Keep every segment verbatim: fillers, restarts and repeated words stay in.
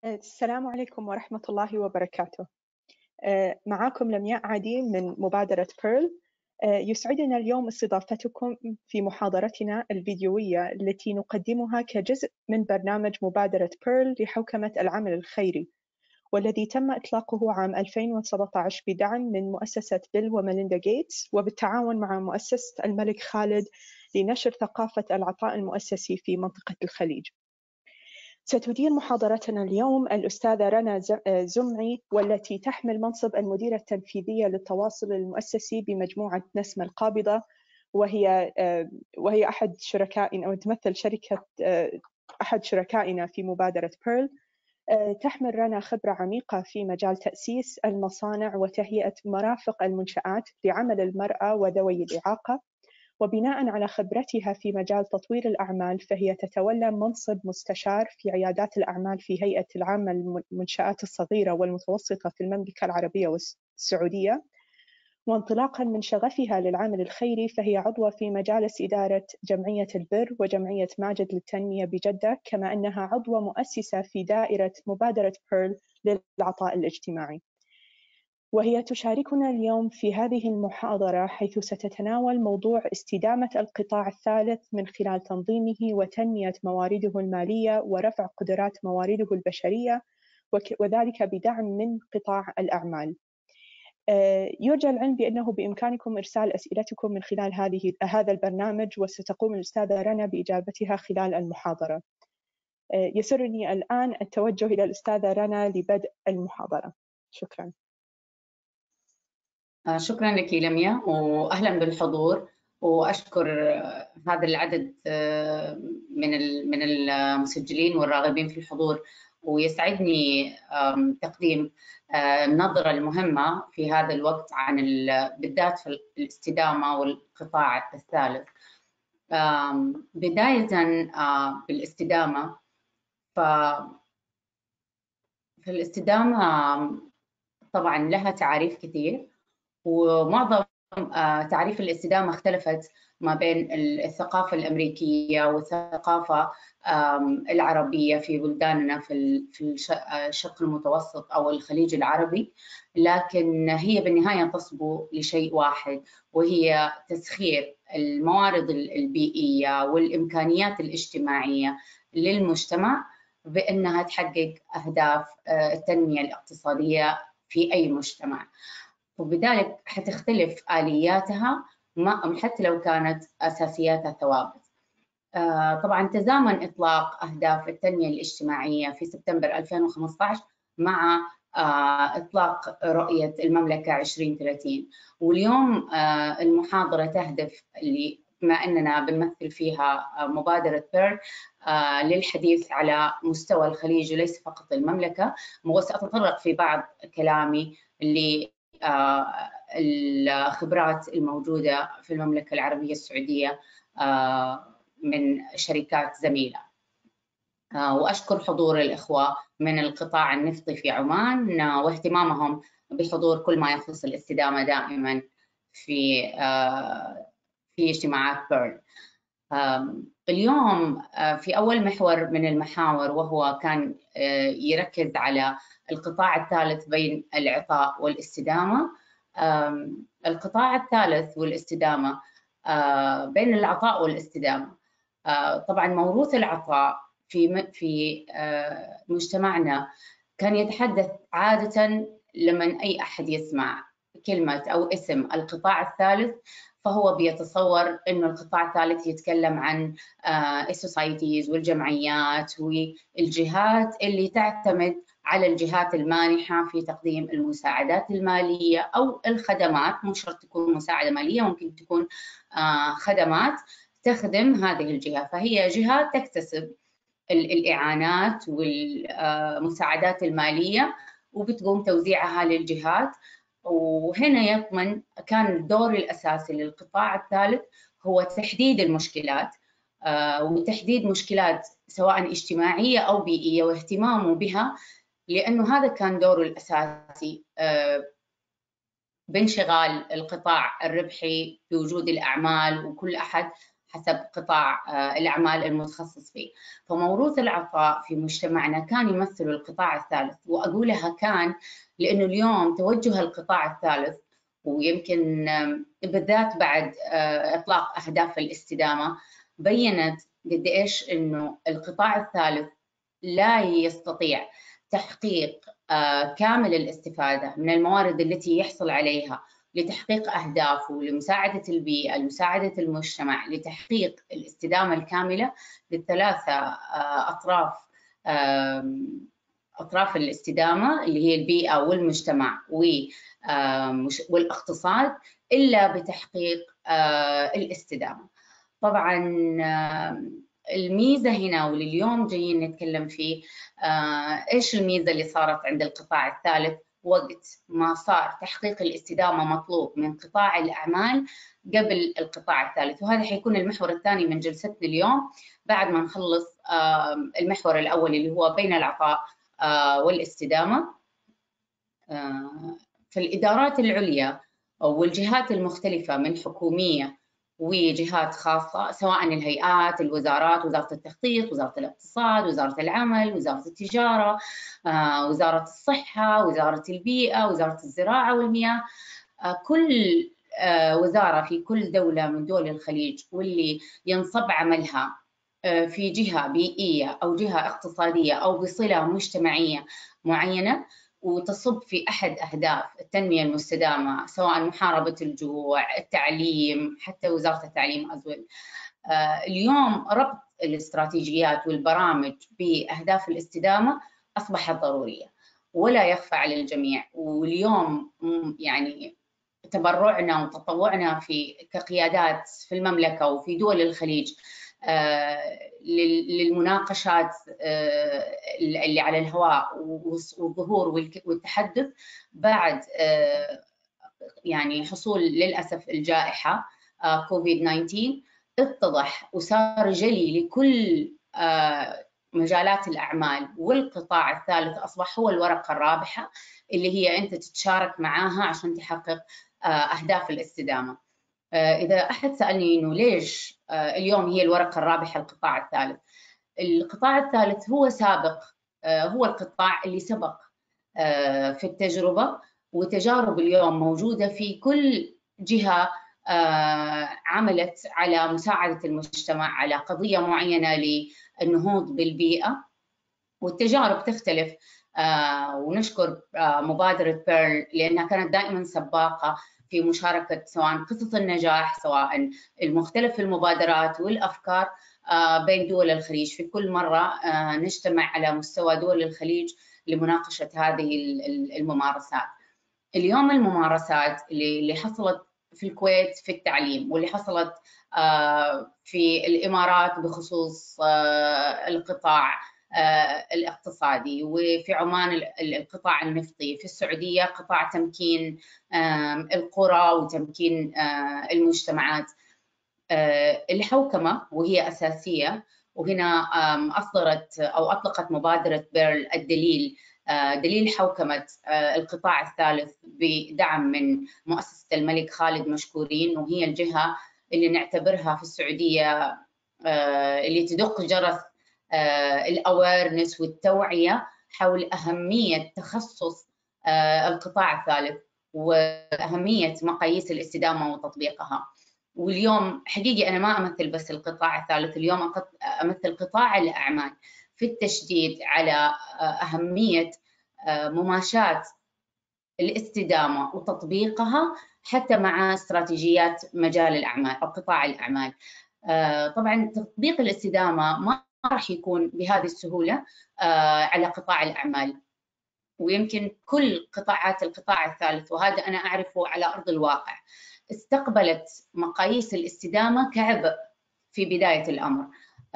السلام عليكم ورحمة الله وبركاته. آه، معاكم لمياء عدي من مبادرة بيرل. آه، يسعدنا اليوم استضافتكم في محاضرتنا الفيديوية التي نقدمها كجزء من برنامج مبادرة بيرل لحوكمة العمل الخيري، والذي تم إطلاقه عام ألفين وسبعة عشر بدعم من مؤسسة بيل وميليندا غيتس وبالتعاون مع مؤسسة الملك خالد لنشر ثقافة العطاء المؤسسي في منطقة الخليج. ستدير محاضرتنا اليوم الأستاذة رنا زمعي، والتي تحمل منصب المديرة التنفيذية للتواصل المؤسسي بمجموعة نسمة القابضة، وهي وهي أحد شركائنا أو تمثل شركة أحد شركائنا في مبادرة بيرل. تحمل رنا خبرة عميقة في مجال تأسيس المصانع وتهيئة مرافق المنشآت لعمل المرأة وذوي الإعاقة، وبناء على خبرتها في مجال تطوير الأعمال فهي تتولى منصب مستشار في عيادات الأعمال في هيئة العامة للمنشآت الصغيرة والمتوسطة في المملكة العربية والسعودية. وانطلاقا من شغفها للعمل الخيري فهي عضوة في مجالس إدارة جمعية البر وجمعية ماجد للتنمية بجدة، كما أنها عضوة مؤسسة في دائرة مبادرة بيرل للعطاء الاجتماعي. وهي تشاركنا اليوم في هذه المحاضرة، حيث ستتناول موضوع استدامة القطاع الثالث من خلال تنظيمه وتنمية موارده المالية ورفع قدرات موارده البشرية، وذلك بدعم من قطاع الأعمال. يرجى العلم بأنه بإمكانكم إرسال أسئلتكم من خلال هذه هذا البرنامج، وستقوم الأستاذة رنا بإجابتها خلال المحاضرة. يسرني الآن التوجه إلى الأستاذة رنا لبدء المحاضرة. شكراً. شكرا لك لمياء، واهلا بالحضور، واشكر هذا العدد من من المسجلين والراغبين في الحضور، ويسعدني تقديم النظرة المهمة في هذا الوقت عن بالذات في الاستدامة والقطاع الثالث. بداية بالاستدامة، ف في الاستدامة طبعا لها تعاريف كثير، ومعظم تعريف الاستدامة اختلفت ما بين الثقافة الأمريكية والثقافة العربية في بلداننا في الشرق المتوسط أو الخليج العربي، لكن هي بالنهاية تصبو لشيء واحد، وهي تسخير الموارد البيئية والإمكانيات الاجتماعية للمجتمع بأنها تحقق أهداف التنمية الاقتصادية في أي مجتمع. وبذلك حتختلف آلياتها حتى لو كانت أساسياتها ثوابت. طبعا تزامن إطلاق أهداف التنمية الاجتماعية في سبتمبر ألفين وخمسة عشر مع إطلاق رؤية المملكة عشرين ثلاثين، واليوم المحاضرة تهدف بما أننا بنمثل فيها مبادرة بيرل للحديث على مستوى الخليج وليس فقط المملكة، وسأتطرق في بعض كلامي اللي الخبرات الموجودة في المملكة العربية السعودية من شركات زميلة. وأشكر حضور الإخوة من القطاع النفطي في عمان واهتمامهم بحضور كل ما يخص الاستدامة دائما في في اجتماعات بيرل. اليوم في أول محور من المحاور، وهو كان يركز على القطاع الثالث بين العطاء والاستدامة. القطاع الثالث والاستدامة بين العطاء والاستدامة، طبعا موروث العطاء في في مجتمعنا كان يتحدث عادة لمن أي أحد يسمع كلمة أو اسم القطاع الثالث فهو بيتصور إنه القطاع الثالث يتكلم عن السوسايتيز والجمعيات والجهات اللي تعتمد على الجهات المانحة في تقديم المساعدات المالية أو الخدمات. مو شرط تكون مساعدة مالية، ممكن تكون خدمات تخدم هذه الجهة، فهي جهات تكتسب الإعانات والمساعدات المالية وبتقوم توزيعها للجهات. وهنا يضمن كان الدور الأساسي للقطاع الثالث هو تحديد المشكلات وتحديد مشكلات سواء اجتماعية أو بيئية واهتمامه بها، لأنه هذا كان دوره الأساسي بانشغال القطاع الربحي بوجود الأعمال، وكل أحد حسب قطاع الأعمال المتخصص فيه. فموروث العطاء في مجتمعنا كان يمثل القطاع الثالث، وأقولها كان لأنه اليوم توجه القطاع الثالث، ويمكن بالذات بعد إطلاق أهداف الاستدامة بيّنت قد إيش إنه القطاع الثالث لا يستطيع تحقيق كامل الاستفادة من الموارد التي يحصل عليها لتحقيق أهدافه، لمساعدة البيئة، لمساعدة المجتمع، لتحقيق الاستدامة الكاملة للثلاثة أطراف أطراف الاستدامة اللي هي البيئة والمجتمع والاقتصاد، إلا بتحقيق الاستدامة. طبعاً الميزة هنا واللي اليوم جايين نتكلم فيه، إيش الميزة اللي صارت عند القطاع الثالث وقت ما صار تحقيق الاستدامة مطلوب من قطاع الأعمال قبل القطاع الثالث. وهذا حيكون المحور الثاني من جلستنا اليوم بعد ما نخلص المحور الأول اللي هو بين العطاء والاستدامة. في الإدارات العليا والجهات المختلفة من حكومية وجهات خاصة، سواء الهيئات، الوزارات، وزارة التخطيط، وزارة الاقتصاد، وزارة العمل، وزارة التجارة، وزارة الصحة، وزارة البيئة، وزارة الزراعة والمياه، كل وزارة في كل دولة من دول الخليج واللي ينصب عملها في جهة بيئية أو جهة اقتصادية أو بصلة مجتمعية معينة وتصب في أحد أهداف التنمية المستدامة، سواء محاربة الجوع، التعليم، حتى وزارة التعليم أزول. اليوم ربط الاستراتيجيات والبرامج بأهداف الاستدامة أصبحت ضرورية ولا يخفى على الجميع. واليوم يعني تبرعنا وتطوعنا في كقيادات في المملكة وفي دول الخليج للمناقشات اللي على الهواء والظهور والتحدث بعد يعني حصول للأسف الجائحة كوفيد تسعة عشر، اتضح وصار جلي لكل مجالات الأعمال، والقطاع الثالث أصبح هو الورقة الرابحة اللي هي أنت تتشارك معاها عشان تحقق أهداف الاستدامة. إذا أحد سألني إنه ليش اليوم هي الورقة الرابحة القطاع الثالث، القطاع الثالث هو سابق، هو القطاع اللي سبق في التجربة، وتجارب اليوم موجودة في كل جهة عملت على مساعدة المجتمع على قضية معينة للنهوض بالبيئة، والتجارب تختلف. ونشكر مبادرة بيرل لأنها كانت دائما سباقة في مشاركة سواء قصص النجاح، سواء المختلف المبادرات والأفكار بين دول الخليج. في كل مرة نجتمع على مستوى دول الخليج لمناقشة هذه الممارسات. اليوم الممارسات اللي حصلت في الكويت في التعليم، واللي حصلت في الإمارات بخصوص القطاع الاقتصادي، وفي عمان القطاع النفطي، في السعودية قطاع تمكين القرى وتمكين المجتمعات، الحوكمة وهي أساسية. وهنا أصدرت أو أطلقت مبادرة بيرل الدليل، دليل حوكمة القطاع الثالث بدعم من مؤسسة الملك خالد مشكورين، وهي الجهة اللي نعتبرها في السعودية اللي تدق جرس الأويرنس والتوعية حول أهمية تخصص القطاع الثالث وأهمية مقاييس الاستدامة وتطبيقها. واليوم حقيقي أنا ما أمثل بس القطاع الثالث، اليوم أمثل قطاع الأعمال في التشديد على أهمية مماشاة الاستدامة وتطبيقها حتى مع استراتيجيات مجال الأعمال أو قطاع الأعمال. طبعا تطبيق الاستدامة ما راح يكون بهذه السهولة على قطاع الأعمال، ويمكن كل قطاعات القطاع الثالث، وهذا أنا أعرفه على أرض الواقع، استقبلت مقاييس الاستدامة كعبء في بداية الأمر.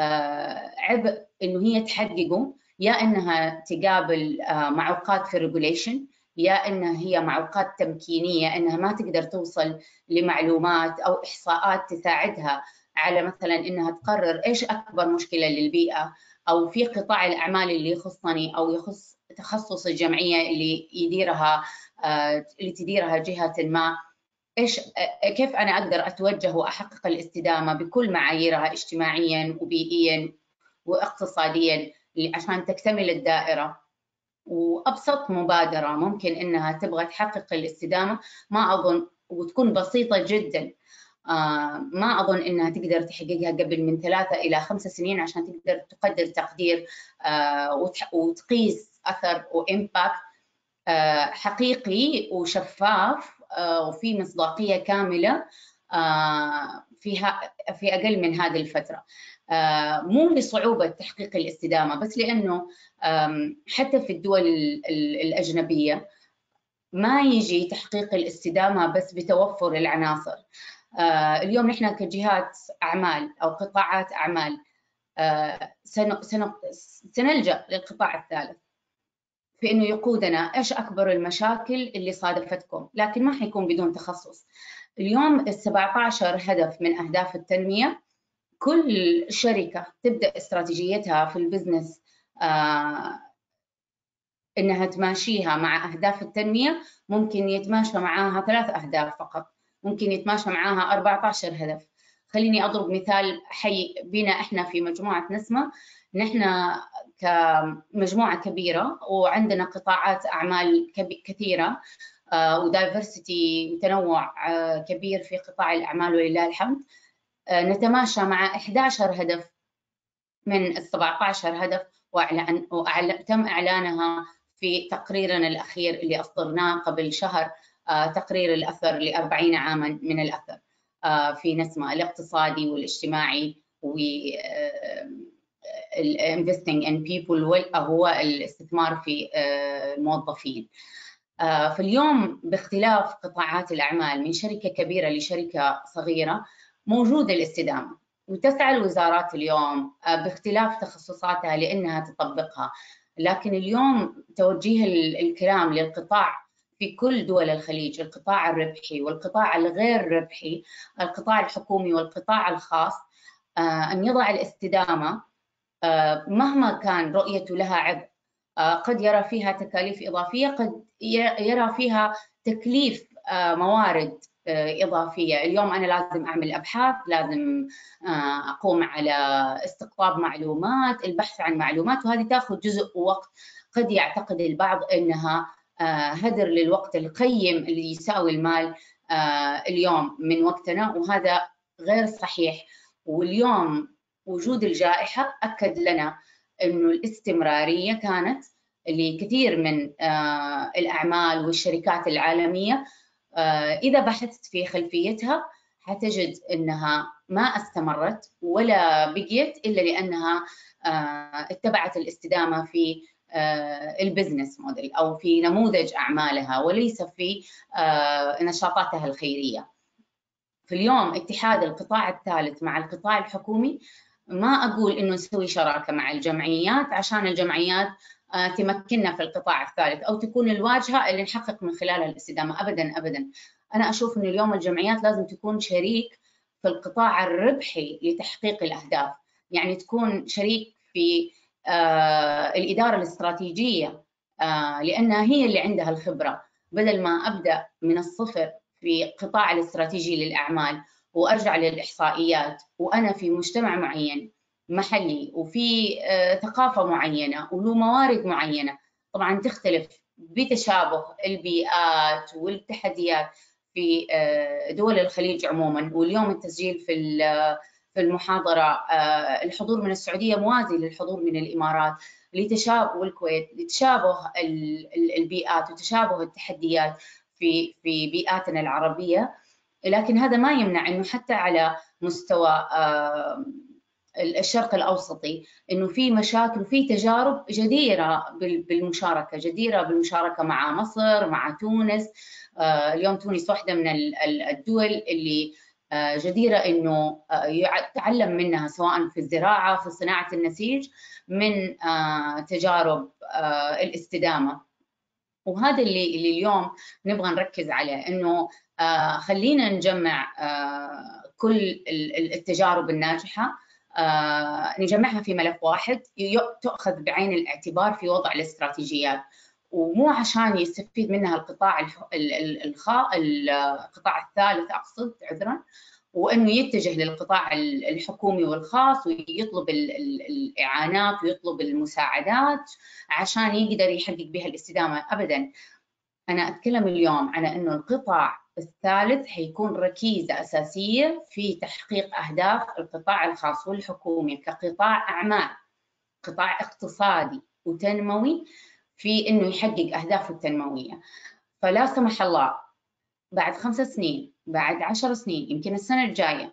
عبء إنه هي تحققه، يا إنها تقابل معوقات في الريجوليشن، يا إنها هي معوقات تمكينية، إنها ما تقدر توصل لمعلومات أو إحصاءات تساعدها على مثلا إنها تقرر إيش أكبر مشكلة للبيئة، أو في قطاع الأعمال اللي يخصني أو يخص تخصص الجمعية اللي يديرها اللي تديرها جهة ما، إيش كيف أنا أقدر أتوجه وأحقق الاستدامة بكل معاييرها اجتماعياً وبيئياً واقتصادياً عشان تكتمل الدائرة. وأبسط مبادرة ممكن إنها تبغى تحقق الاستدامة ما أظن، وتكون بسيطة جداً، آه ما أظن إنها تقدر تحققها قبل من ثلاثة إلى خمسة سنين عشان تقدر تقدر تقدير آه وتقيس أثر وإمباكت آه حقيقي وشفاف آه وفي مصداقية كاملة آه فيها في أقل من هذه الفترة. آه مو لصعوبة تحقيق الاستدامة، بس لأنه حتى في الدول الأجنبية ما يجي تحقيق الاستدامة بس بتوفر العناصر. آه اليوم نحن كجهات أعمال أو قطاعات أعمال آه سنلجأ للقطاع الثالث في إنه يقودنا إيش أكبر المشاكل اللي صادفتكم، لكن ما حيكون بدون تخصص. اليوم السبعة عشر هدف من أهداف التنمية، كل شركة تبدأ استراتيجيتها في البزنس آه إنها تماشيها مع أهداف التنمية، ممكن يتماشى معاها ثلاث أهداف فقط، ممكن يتماشى معاها أربعة عشر هدف. خليني أضرب مثال حي بينا إحنا في مجموعة نسمة. نحن كمجموعة كبيرة وعندنا قطاعات أعمال كثيرة آه ودايفرسيتي وتنوع آه كبير في قطاع الأعمال ولله الحمد. آه نتماشى مع إحدى عشر هدف من السبعة عشر هدف، وأعلن وأعلن تم إعلانها في تقريرنا الأخير اللي أصدرناه قبل شهر، آه تقرير الأثر لأربعين عاما من الأثر آه في نسمة الاقتصادي والاجتماعي و investing in people، هو الاستثمار في الموظفين. في اليوم باختلاف قطاعات الأعمال من شركة كبيرة لشركة صغيرة موجود الاستدامة، وتسعى الوزارات اليوم باختلاف تخصصاتها لأنها تطبقها. لكن اليوم توجيه الكلام للقطاع في كل دول الخليج، القطاع الربحي والقطاع الغير ربحي، القطاع الحكومي والقطاع الخاص، أن يضع الاستدامة مهما كان رؤيته لها عبء، قد يرى فيها تكاليف إضافية، قد يرى فيها تكليف موارد إضافية. اليوم أنا لازم أعمل أبحاث، لازم أقوم على استقطاب معلومات، البحث عن معلومات، وهذه تأخذ جزء وقت. قد يعتقد البعض أنها هدر للوقت القيم اللي يساوي المال اليوم من وقتنا، وهذا غير صحيح. واليوم وجود الجائحة أكد لنا أنه الاستمرارية كانت لكثير من الأعمال والشركات العالمية. إذا بحثت في خلفيتها حتجد أنها ما استمرت ولا بقيت إلا لأنها اتبعت الاستدامة في البزنس موديل أو في نموذج أعمالها وليس في نشاطاتها الخيرية. في اليوم اتحاد القطاع الثالث مع القطاع الحكومي، ما أقول إنه نسوي شراكة مع الجمعيات عشان الجمعيات تمكننا في القطاع الثالث أو تكون الواجهة اللي نحقق من خلالها الاستدامة، أبداً أبداً. أنا أشوف إنه اليوم الجمعيات لازم تكون شريك في القطاع الربحي لتحقيق الأهداف، يعني تكون شريك في آه الإدارة الاستراتيجية آه لأنها هي اللي عندها الخبرة، بدل ما أبدأ من الصفر في قطاع الاستراتيجي للأعمال وأرجع للإحصائيات وأنا في مجتمع معين محلي وفي آه ثقافة معينة وله موارد معينة. طبعا تختلف بتشابه البيئات والتحديات في آه دول الخليج عموما. واليوم التسجيل في في المحاضرة آه الحضور من السعودية موازي للحضور من الإمارات، لتشابه والكويت لتشابه البيئات وتشابه التحديات في في بيئاتنا العربية. لكن هذا ما يمنع إنه حتى على مستوى آه الشرق الأوسطي إنه في مشاكل وفي تجارب جديرة بالمشاركة، جديرة بالمشاركة مع مصر، مع تونس. آه اليوم تونس واحدة من الدول اللي آه جديرة إنه آه يتعلم منها سواء في الزراعة، في صناعة النسيج، من آه تجارب آه الاستدامة. وهذا اللي اللي اليوم نبغى نركز عليه، إنه آه خلينا نجمع آه كل التجارب الناجحة، آه نجمعها في ملف واحد تؤخذ بعين الاعتبار في وضع الاستراتيجيات. ومو عشان يستفيد منها القطاع القطاع الثالث أقصد عذرا، وأنه يتجه للقطاع الحكومي والخاص ويطلب الإعانات ويطلب المساعدات عشان يقدر يحقق بها الاستدامة. أبداً، أنا أتكلم اليوم عن أنه القطاع الثالث حيكون ركيزة أساسية في تحقيق أهداف القطاع الخاص والحكومي كقطاع أعمال، قطاع اقتصادي وتنموي، في أنه يحقق أهدافه التنموية. فلا سمح الله بعد خمس سنين، بعد عشر سنين، يمكن السنة الجاية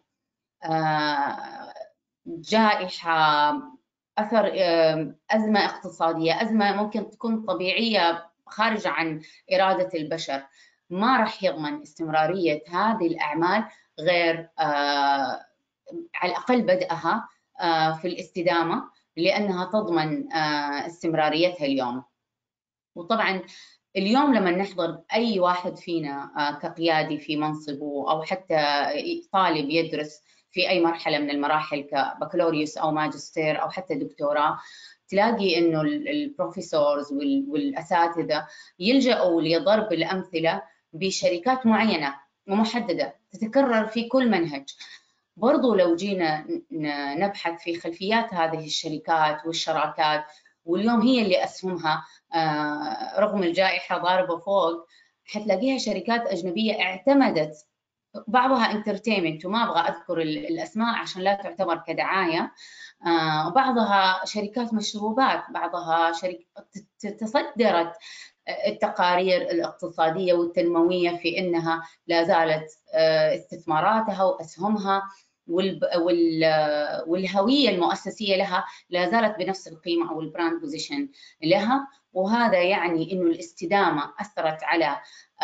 جائحة، أثر أزمة اقتصادية، أزمة ممكن تكون طبيعية خارجة عن إرادة البشر، ما راح يضمن استمرارية هذه الأعمال غير على الأقل بدءها في الاستدامة، لأنها تضمن استمراريتها اليوم. وطبعا اليوم لما نحضر أي واحد فينا كقيادي في منصبه أو حتى طالب يدرس في أي مرحلة من المراحل كبكالوريوس أو ماجستير أو حتى دكتوراه، تلاقي إنه البروفيسورز والأساتذة يلجأوا لضرب الأمثلة بشركات معينة ومحددة تتكرر في كل منهج. برضو لو جينا نبحث في خلفيات هذه الشركات والشراكات، واليوم هي اللي أسهمها رغم الجائحة ضاربة فوق، حتلاقيها شركات أجنبية اعتمدت، بعضها انترتينمنت وما أبغى أذكر الأسماء عشان لا تعتبر كدعاية، وبعضها شركات مشروبات، بعضها شركات تصدرت التقارير الاقتصادية والتنموية في أنها لا زالت استثماراتها وأسهمها والهوية المؤسسية لها لا زالت بنفس القيمة أو البراند بوزيشن لها. وهذا يعني إنه الاستدامة أثرت على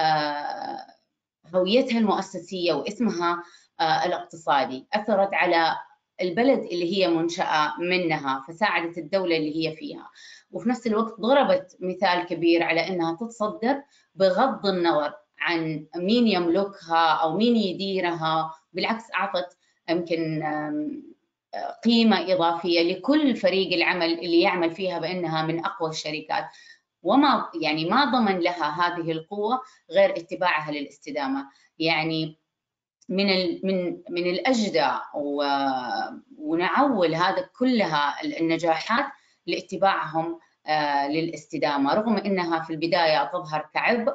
هويتها المؤسسية واسمها الاقتصادي، أثرت على البلد اللي هي منشأة منها، فساعدت الدولة اللي هي فيها، وفي نفس الوقت ضربت مثال كبير على أنها تتصدر بغض النظر عن مين يملكها أو مين يديرها. بالعكس، أعطت يمكن قيمة إضافية لكل فريق العمل اللي يعمل فيها بأنها من أقوى الشركات، وما يعني ما ضمن لها هذه القوة غير اتباعها للاستدامة. يعني من من من الأجدى ونعول هذا كلها النجاحات لاتباعهم للاستدامة، رغم أنها في البداية تظهر كعبء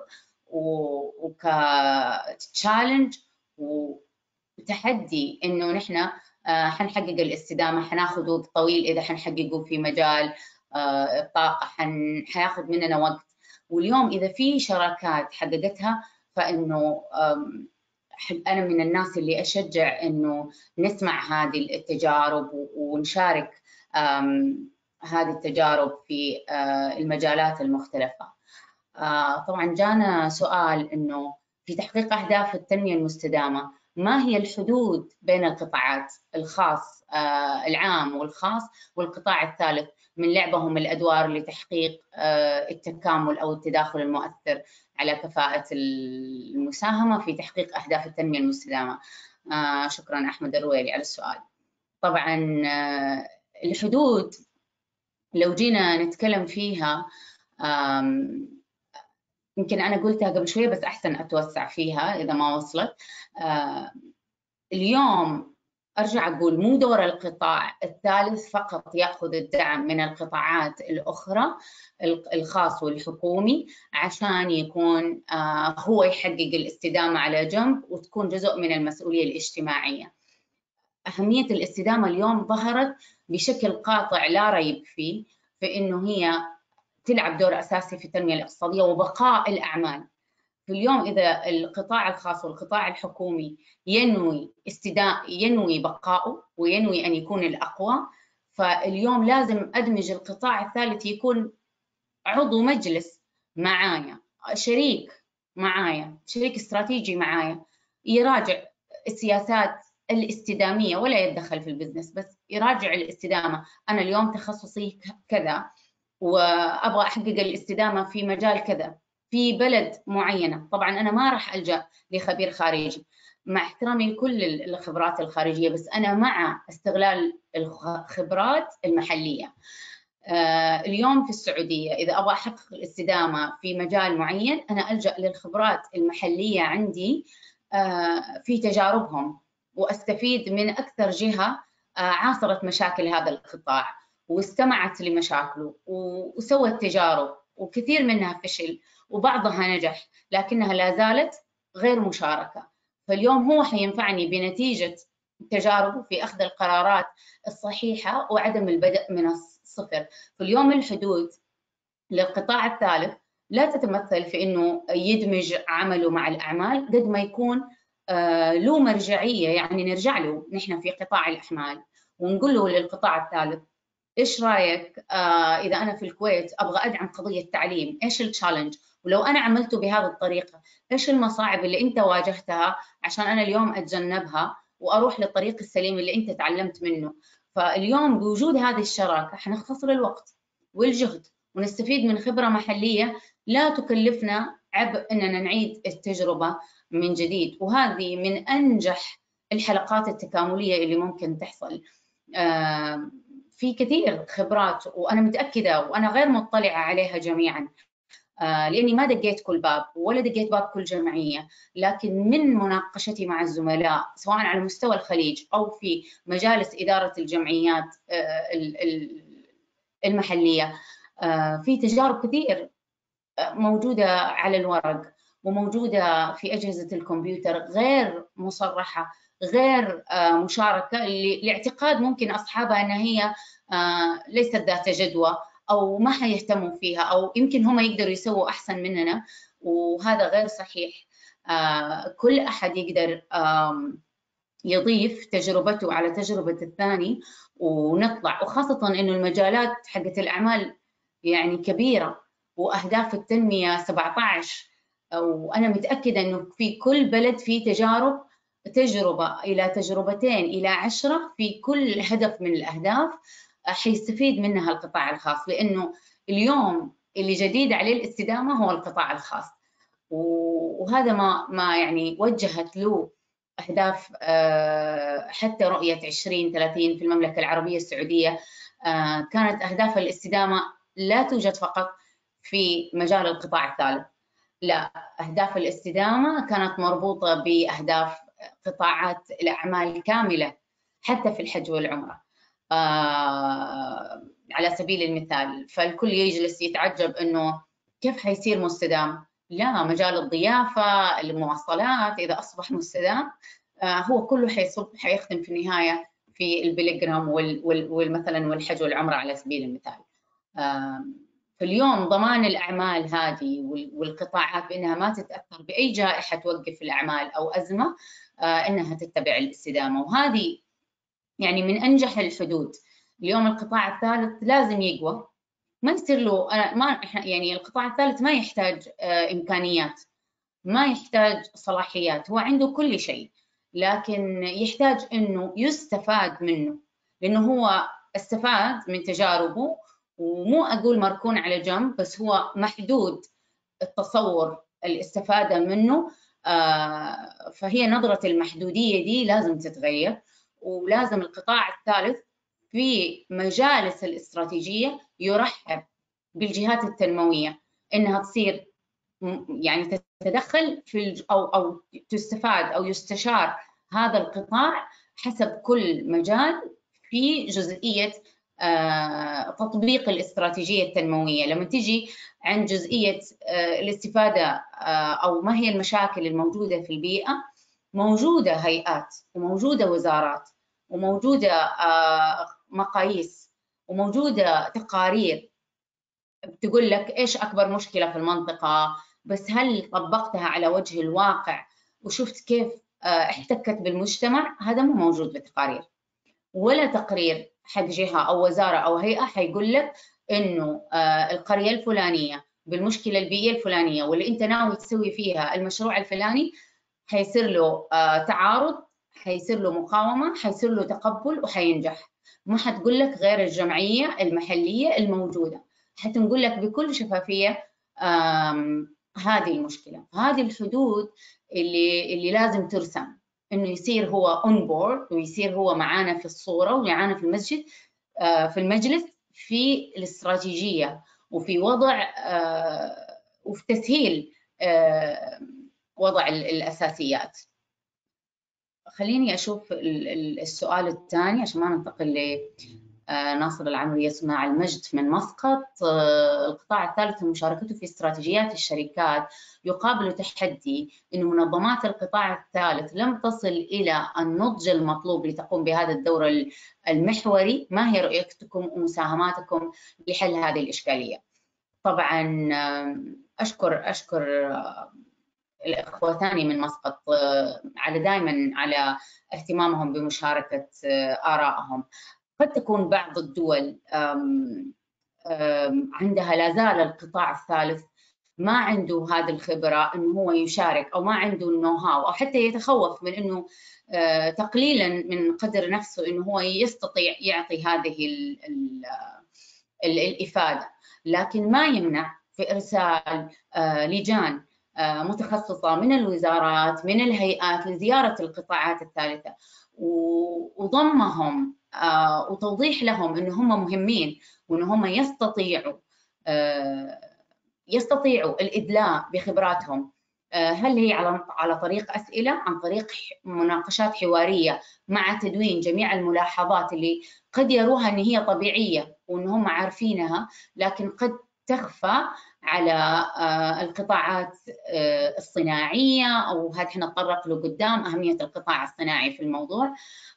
وكتشالنج وتحدي، إنه نحن حنحقق الاستدامة، حناخذ وقت طويل إذا حنحققه في مجال الطاقة، حياخذ مننا وقت. واليوم إذا في شراكات حققتها، فإنه أنا من الناس اللي أشجع إنه نسمع هذه التجارب ونشارك هذه التجارب في المجالات المختلفة. طبعا جانا سؤال إنه في تحقيق أهداف التنمية المستدامة، ما هي الحدود بين القطاعات الخاص العام والخاص والقطاع الثالث من لعبهم الأدوار لتحقيق التكامل أو التداخل المؤثر على كفاءة المساهمة في تحقيق أهداف التنمية المستدامة؟ شكرا أحمد الرويلي على السؤال. طبعا الحدود لو جينا نتكلم فيها، يمكن أنا قلتها قبل شوية بس أحسن أتوسع فيها إذا ما وصلت. اليوم أرجع أقول مو دور القطاع الثالث فقط يأخذ الدعم من القطاعات الأخرى الخاص والحكومي عشان يكون هو يحقق الاستدامة على جنب وتكون جزء من المسؤولية الاجتماعية. أهمية الاستدامة اليوم ظهرت بشكل قاطع لا ريب فيه، في إنه هي تلعب دور أساسي في التنمية الاقتصادية وبقاء الأعمال. في اليوم إذا القطاع الخاص والقطاع الحكومي ينوي استدامة، ينوي بقائه وينوي أن يكون الأقوى، فاليوم لازم أدمج القطاع الثالث يكون عضو مجلس معايا، شريك معايا، شريك استراتيجي معايا، يراجع السياسات الاستدامية ولا يتدخل في البزنس، بس يراجع الاستدامة. أنا اليوم تخصصي كذا وأبغى أحقق الاستدامة في مجال كذا في بلد معينة. طبعا أنا ما راح ألجأ لخبير خارجي مع احترامي لكل الخبرات الخارجية، بس أنا مع استغلال الخبرات المحلية. اليوم في السعودية إذا أبغى أحقق الاستدامة في مجال معين أنا ألجأ للخبرات المحلية عندي في تجاربهم، وأستفيد من أكثر جهة عاصرت مشاكل هذا القطاع واستمعت لمشاكله وسوت تجارب، وكثير منها فشل وبعضها نجح لكنها لا زالت غير مشاركة. فاليوم هو حينفعني بنتيجة تجاربه في أخذ القرارات الصحيحة وعدم البدء من الصفر. فاليوم الحدود للقطاع الثالث لا تتمثل في إنه يدمج عمله مع الأعمال قد ما يكون آه له مرجعية، يعني نرجع له نحن في قطاع الأحمال ونقول له للقطاع الثالث إيش رأيك آه إذا أنا في الكويت أبغى أدعم قضية تعليم، إيش التشالنج؟ ولو أنا عملته بهذه الطريقة إيش المصاعب اللي أنت واجهتها عشان أنا اليوم أتجنبها وأروح للطريق السليم اللي أنت تعلمت منه. فاليوم بوجود هذه الشراكة حنختصر الوقت والجهد ونستفيد من خبرة محلية لا تكلفنا عبء أننا نعيد التجربة من جديد. وهذه من أنجح الحلقات التكاملية اللي ممكن تحصل. آه في كثير خبرات وأنا متأكدة وأنا غير مطلعة عليها جميعاً، آه لأني ما دقيت كل باب ولا دقيت باب كل جمعية، لكن من مناقشتي مع الزملاء سواء على مستوى الخليج أو في مجالس إدارة الجمعيات آه المحلية، آه في تجارب كثير موجودة على الورق وموجودة في أجهزة الكمبيوتر غير مصرحة غير آه مشاركة لاعتقاد ممكن أصحابها أنها هي آه ليست ذات جدوى أو ما حيهتموا فيها أو يمكن هم يقدروا يسووا أحسن مننا، وهذا غير صحيح. آه كل أحد يقدر آه يضيف تجربته على تجربة الثاني ونطلع، وخاصة إنه المجالات حقت الأعمال يعني كبيرة وأهداف التنمية سبعة عشر، وأنا متأكدة إنه في كل بلد في تجارب تجربة إلى تجربتين إلى عشرة في كل هدف من الأهداف حيستفيد منها القطاع الخاص، لأنه اليوم اللي جديد عليه الاستدامة هو القطاع الخاص، وهذا ما ما يعني وجهت له أهداف حتى رؤية عشرين ثلاثين في المملكة العربية السعودية. كانت أهداف الاستدامة لا توجد فقط في مجال القطاع الثالث، لا، أهداف الاستدامة كانت مربوطة بأهداف قطاعات الأعمال كاملة حتى في الحج والعمرة. آه على سبيل المثال، فالكل يجلس يتعجب إنه كيف حيصير مستدام؟ لا، مجال الضيافة، المواصلات إذا أصبح مستدام آه هو كله حيخدم في النهاية في البليغرام والمثلا والحج والعمرة على سبيل المثال. آه فاليوم ضمان الأعمال هذه والقطاعات بأنها ما تتأثر بأي جائحة توقف الأعمال أو أزمة، آه إنها تتبع الاستدامة، وهذه يعني من أنجح الحدود. اليوم القطاع الثالث لازم يقوى، ما يصير له ما يعني القطاع الثالث ما يحتاج آه إمكانيات، ما يحتاج صلاحيات، هو عنده كل شيء، لكن يحتاج إنه يستفاد منه، لأنه هو استفاد من تجاربه، ومو أقول مركون على جنب، بس هو محدود التصور الاستفادة منه. آه فهي نظرة المحدودية دي لازم تتغير، ولازم القطاع الثالث في مجالس الاستراتيجية يرحب بالجهات التنموية إنها تصير يعني تتدخل في أو أو تستفاد أو يستشار هذا القطاع حسب كل مجال في جزئية آه تطبيق الاستراتيجية التنموية. لما تيجي عند جزئية آه الاستفادة آه أو ما هي المشاكل الموجودة في البيئة، موجودة هيئات وموجودة وزارات وموجودة آه مقاييس وموجودة تقارير بتقول لك إيش أكبر مشكلة في المنطقة، بس هل طبقتها على وجه الواقع وشفت كيف احتكت بالمجتمع؟ هذا مو موجود بالتقارير، ولا تقرير حق جهة أو وزارة أو هيئة حيقول لك إنه القرية الفلانية بالمشكلة البيئية الفلانية واللي أنت ناوي تسوي فيها المشروع الفلاني حيصير له تعارض، حيصير له مقاومة، حيصير له تقبل وحينجح. ما حتقول لك غير الجمعية المحلية الموجودة، حتنقول لك بكل شفافية هذه المشكلة. هذه الحدود اللي اللي لازم ترسم، إنه يصير هو on board ويصير هو معانا في الصورة ومعانا في المسجد في المجلس في الاستراتيجية وفي وضع آه وفي تسهيل آه وضع الأساسيات. خليني أشوف السؤال الثاني عشان ما ننتقل لناصر العمري يصنع المجد من مسقط. القطاع الثالث ومشاركته في استراتيجيات الشركات يقابل تحدي أن منظمات القطاع الثالث لم تصل إلى النضج المطلوب لتقوم بهذا الدور المحوري. ما هي رؤيتكم ومساهماتكم لحل هذه الإشكالية؟ طبعا أشكر أشكر الأخوة ثاني من مسقط على دائما على اهتمامهم بمشاركة آرائهم. قد تكون بعض الدول عندها لا زال القطاع الثالث ما عنده هذه الخبرة إنه هو يشارك، أو ما عنده النو هاو، أو حتى يتخوف من إنه تقليلا من قدر نفسه إنه هو يستطيع يعطي هذه ال ال ال الإفادة. لكن ما يمنع في إرسال لجان متخصصة من الوزارات من الهيئات لزيارة القطاعات الثالثة وضمهم وتوضيح لهم إن هم مهمين وإن هم يستطيعوا يستطيعوا الإدلاء بخبراتهم. هل هي على على طريق أسئلة، عن طريق مناقشات حوارية مع تدوين جميع الملاحظات اللي قد يروها إن هي طبيعية وإن هم عارفينها، لكن قد تخفى على القطاعات الصناعية، أو هذا احنا نتطرق له قدام أهمية القطاع الصناعي في الموضوع.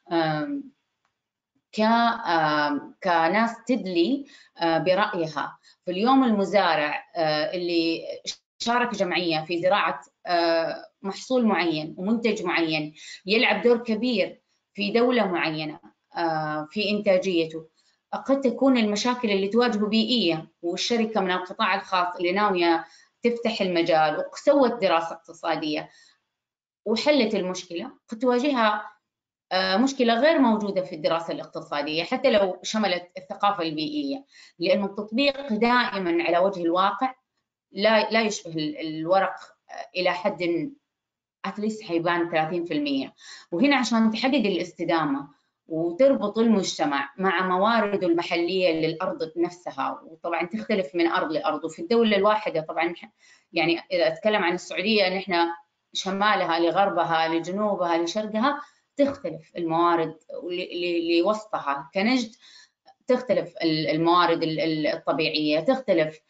كناس تدلي برأيها. في اليوم المزارع اللي شارك جمعية في زراعة محصول معين ومنتج معين يلعب دور كبير في دولة معينة في إنتاجيته، قد تكون المشاكل اللي تواجهه بيئية، والشركة من القطاع الخاص اللي ناوية تفتح المجال وسوت دراسة اقتصادية وحلت المشكلة، قد تواجهها مشكلة غير موجودة في الدراسة الاقتصادية حتى لو شملت الثقافة البيئية، لأن التطبيق دائما على وجه الواقع لا لا يشبه الورق إلى حد أتليست حيبان ثلاثين بالمئة. وهنا عشان تحقق الاستدامة وتربط المجتمع مع موارده المحلية للأرض نفسها، وطبعا تختلف من أرض لأرض. وفي الدولة الواحدة طبعا، يعني إذا أتكلم عن السعودية نحن شمالها لغربها لجنوبها لشرقها تختلف الموارد لوسطها كنجد، تختلف الموارد الطبيعية، تختلف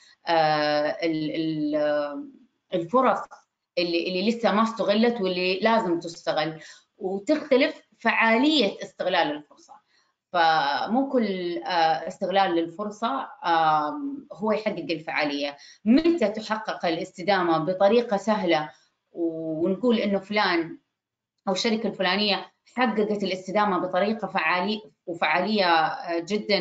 الفرص اللي, اللي لسه ما استغلت واللي لازم تستغل، وتختلف فعالية استغلال الفرصة. فمو كل استغلال للفرصة هو يحقق الفعالية. متى تحقق الاستدامة بطريقة سهلة ونقول إنه فلان أو الشركة الفلانية حققت الاستدامة بطريقة فعالية وفعالية جدا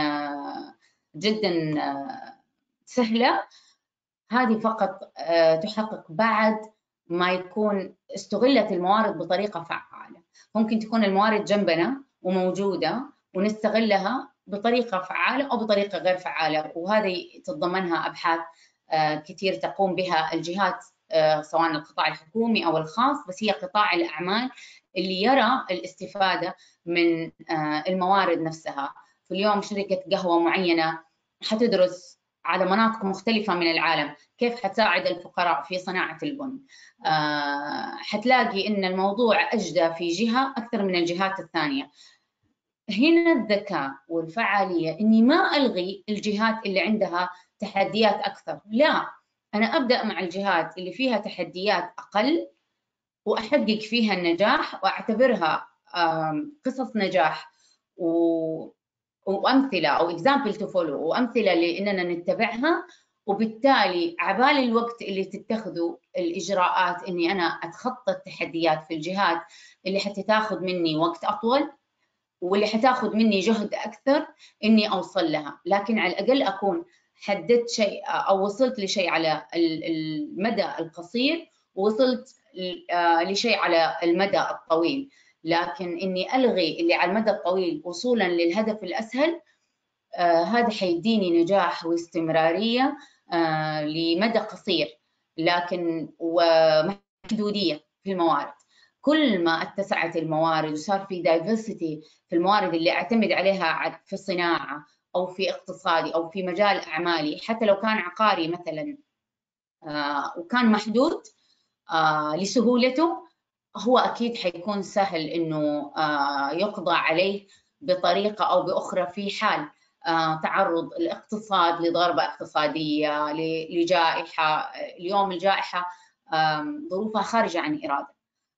جدا سهلة، هذه فقط تحقق بعد ما يكون استغلت الموارد بطريقة فعالة. ممكن تكون الموارد جنبنا وموجودة ونستغلها بطريقة فعالة أو بطريقة غير فعالة، وهذه تتضمنها أبحاث كثير تقوم بها الجهات سواء القطاع الحكومي أو الخاص، بس هي قطاع الأعمال اللي يرى الاستفادة من الموارد نفسها. في اليوم شركة قهوة معينة حتدرس على مناطق مختلفة من العالم كيف حتساعد الفقراء في صناعة البن، حتلاقي إن الموضوع أجدى في جهة أكثر من الجهات الثانية. هنا الذكاء والفعالية إني ما ألغي الجهات اللي عندها تحديات أكثر، لا، أنا أبدأ مع الجهات اللي فيها تحديات أقل وأحقق فيها النجاح وأعتبرها قصص نجاح وأمثلة أو example to follow وأمثلة لأننا نتبعها، وبالتالي عبال الوقت اللي تتخذوا الإجراءات إني أنا أتخطى التحديات في الجهات اللي حتتاخذ مني وقت أطول واللي حتاخذ مني جهد أكثر إني أوصل لها، لكن على الأقل أكون حددت شيء أو وصلت لشيء على المدى القصير ووصلت لشيء على المدى الطويل. لكن إني ألغي اللي على المدى الطويل وصولا للهدف الأسهل، آه هذا حيديني نجاح واستمرارية آه لمدى قصير، لكن ومحدودية في الموارد. كل ما اتسعت الموارد وصار في دايفرسيتي في الموارد اللي أعتمد عليها في الصناعة أو في اقتصادي أو في مجال أعمالي، حتى لو كان عقاري مثلا وكان محدود لسهولته، هو أكيد حيكون سهل إنه يقضى عليه بطريقة أو بأخرى في حال تعرض الاقتصاد لضربة اقتصادية، لجائحة. اليوم الجائحة ظروفها خارجة عن إرادة،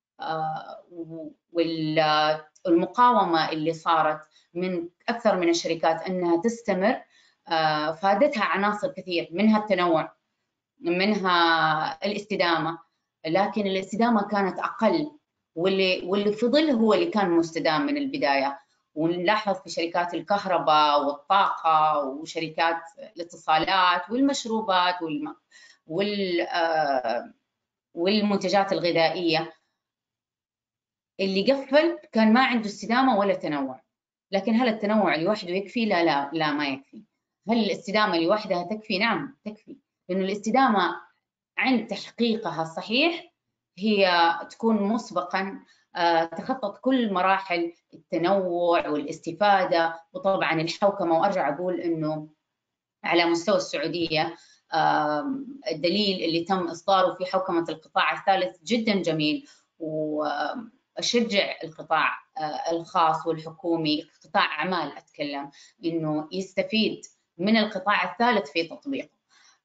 والمقاومة اللي صارت من أكثر من الشركات أنها تستمر فادتها عناصر كثير، منها التنوع، منها الاستدامة، لكن الاستدامة كانت أقل، واللي واللي فضل هو اللي كان مستدام من البداية. ونلاحظ في شركات الكهرباء والطاقة وشركات الاتصالات والمشروبات والم... وال... والمنتجات الغذائية، اللي قفل كان ما عنده استدامة ولا تنوع. لكن هل التنوع لوحده يكفي؟ لا لا لا ما يكفي. هل الاستدامة لوحدها تكفي؟ نعم تكفي، لأنه الاستدامة عند تحقيقها الصحيح هي تكون مسبقا تخطط كل مراحل التنوع والاستفادة، وطبعا الحوكمة. وأرجع أقول أنه على مستوى السعودية الدليل اللي تم إصداره في حوكمة القطاع الثالث جدا جميل، وأشجع القطاع الخاص والحكومي، قطاع أعمال أتكلم، إنه يستفيد من القطاع الثالث في تطبيقه.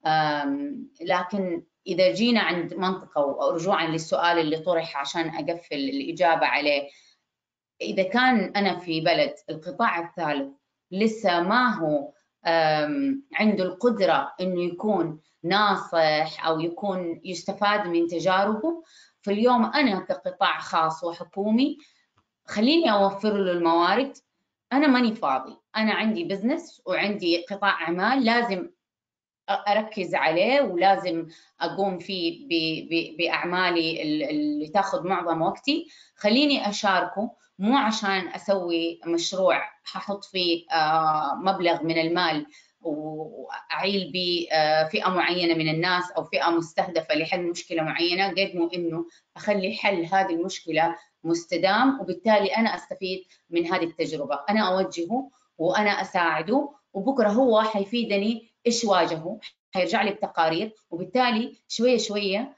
لكن إذا جينا عند منطقة، ورجوعا للسؤال اللي طرح عشان أقفل الإجابة عليه، إذا كان أنا في بلد القطاع الثالث لسه ما هو عنده القدرة إنه يكون ناصح أو يكون يستفاد من تجاربه، فاليوم أنا كقطاع خاص وحكومي خليني أوفر له الموارد. أنا ماني فاضي، أنا عندي بزنس وعندي قطاع أعمال لازم أركز عليه ولازم أقوم فيه بأعمالي اللي تاخذ معظم وقتي. خليني أشاركه، مو عشان أسوي مشروع ححط فيه مبلغ من المال وأعيل بفئة معينة من الناس أو فئة مستهدفة لحل مشكلة معينة، قد مو إنه أخلي حل هذه المشكلة مستدام، وبالتالي أنا أستفيد من هذه التجربة. أنا أوجهه وأنا أساعده، وبكرة هو حيفيدني إيش واجهه، حيرجع لي بتقارير، وبالتالي شوية شوية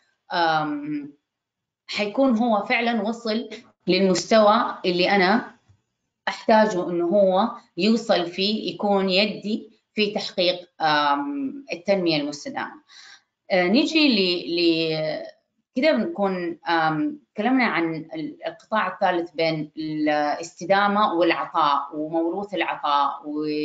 حيكون هو فعلا وصل للمستوى اللي أنا أحتاجه إنه هو يوصل فيه، يكون يدي في تحقيق التنمية المستدامة. نيجي ل كده بنكون تكلمنا عن القطاع الثالث بين الاستدامة والعطاء وموروث العطاء،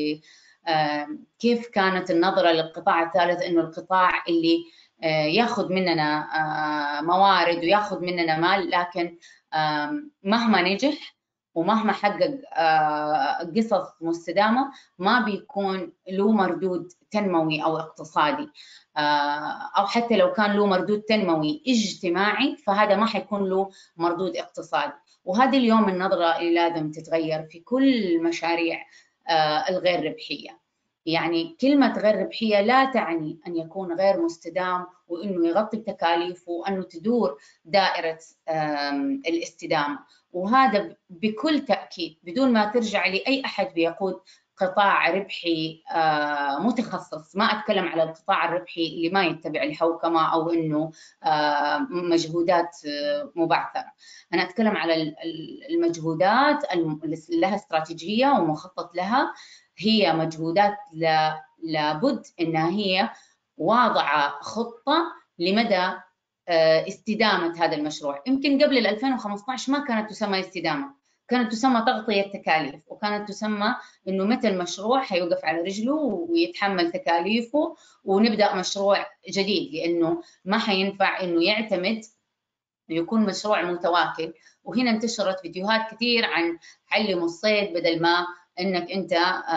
وكيف كانت النظرة للقطاع الثالث إنه القطاع اللي ياخذ مننا موارد وياخذ مننا مال، لكن مهما نجح ومهما حقق قصص مستدامة ما بيكون له مردود تنموي أو اقتصادي، أو حتى لو كان له مردود تنموي اجتماعي فهذا ما حيكون له مردود اقتصادي. وهذه اليوم النظرة اللي لازم تتغير في كل المشاريع الغير ربحية. يعني كلمة غير ربحية لا تعني أن يكون غير مستدام وأنه يغطي التكاليف وأنه تدور دائرة الاستدامة. وهذا بكل تأكيد بدون ما ترجع لأي أحد بيقود قطاع ربحي متخصص. ما أتكلم على القطاع الربحي اللي ما يتبع الحوكمة أو أنه مجهودات مبعثرة، أنا أتكلم على المجهودات اللي لها استراتيجية ومخطط لها، هي مجهودات لابد أنها هي واضعة خطة لمدى استدامة هذا المشروع. يمكن قبل ألفين وخمسة عشر ما كانت تسمى استدامة، كانت تسمى تغطية تكاليف، وكانت تسمى إنه متى المشروع حيوقف على رجله ويتحمل تكاليفه ونبدأ مشروع جديد، لأنه ما حينفع إنه يعتمد يكون مشروع متواكل. وهنا انتشرت فيديوهات كثير عن علم الصيد بدل ما إنك أنت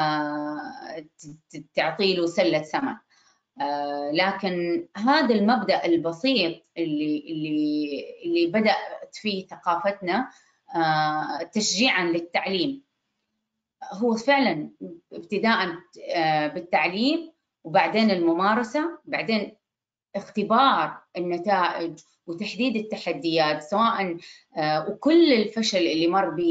تعطي له سلة سمك. آه لكن هذا المبدأ البسيط اللي اللي اللي بدأت فيه ثقافتنا آه تشجيعا للتعليم، هو فعلا ابتداء آه بالتعليم وبعدين الممارسة، بعدين اختبار النتائج وتحديد التحديات، سواء آه وكل الفشل اللي مر به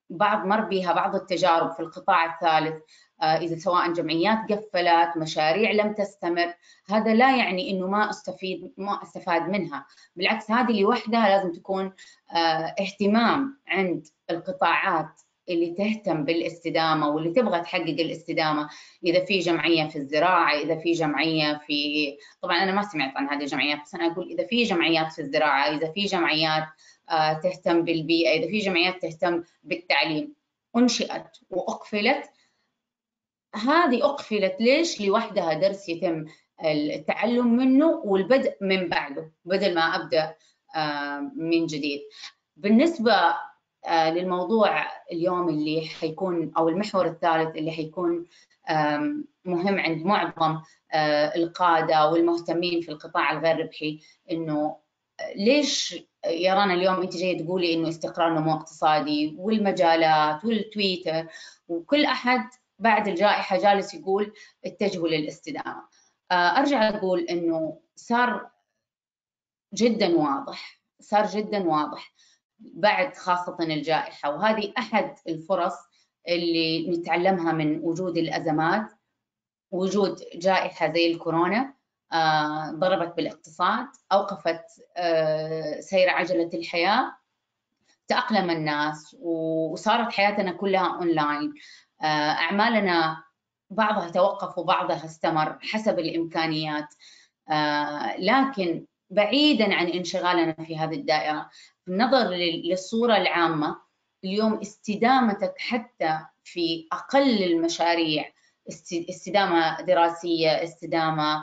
بعض مر بها بعض التجارب في القطاع الثالث، إذا سواء جمعيات قفلت، مشاريع لم تستمر، هذا لا يعني إنه ما أستفيد ما أستفاد منها، بالعكس هذه لوحدها لازم تكون اهتمام عند القطاعات اللي تهتم بالاستدامة واللي تبغى تحقق الاستدامة. إذا في جمعية في الزراعة، إذا في جمعية في، طبعا أنا ما سمعت عن هذه الجمعيات، بس أنا أقول إذا في جمعيات في الزراعة، إذا في جمعيات تهتم بالبيئة، إذا في جمعيات تهتم بالتعليم أنشئت وأقفلت، هذه أقفلت ليش؟ لوحدها درس يتم التعلم منه والبدء من بعده بدل ما أبدأ من جديد. بالنسبة للموضوع اليوم اللي حيكون أو المحور الثالث اللي حيكون مهم عند معظم القادة والمهتمين في القطاع الغير ربحي، إنه ليش يا رنا اليوم أنت جاية تقولي إنه استقرار نمو اقتصادي والمجالات والتويتر وكل أحد بعد الجائحة جالس يقول اتجهوا للاستدامة. أرجع أقول إنه صار جدا واضح صار جدا واضح بعد خاصة الجائحة، وهذه أحد الفرص اللي نتعلمها من وجود الأزمات. وجود جائحة زي الكورونا آه ضربت بالاقتصاد، أوقفت آه سير عجلة الحياة، تأقلم الناس وصارت حياتنا كلها أونلاين. آه أعمالنا بعضها توقف وبعضها استمر حسب الإمكانيات، آه لكن بعيدا عن انشغالنا في هذه الدائرة، بالنظر للصورة العامة اليوم استدامتك حتى في أقل المشاريع، استدامة دراسية، استدامة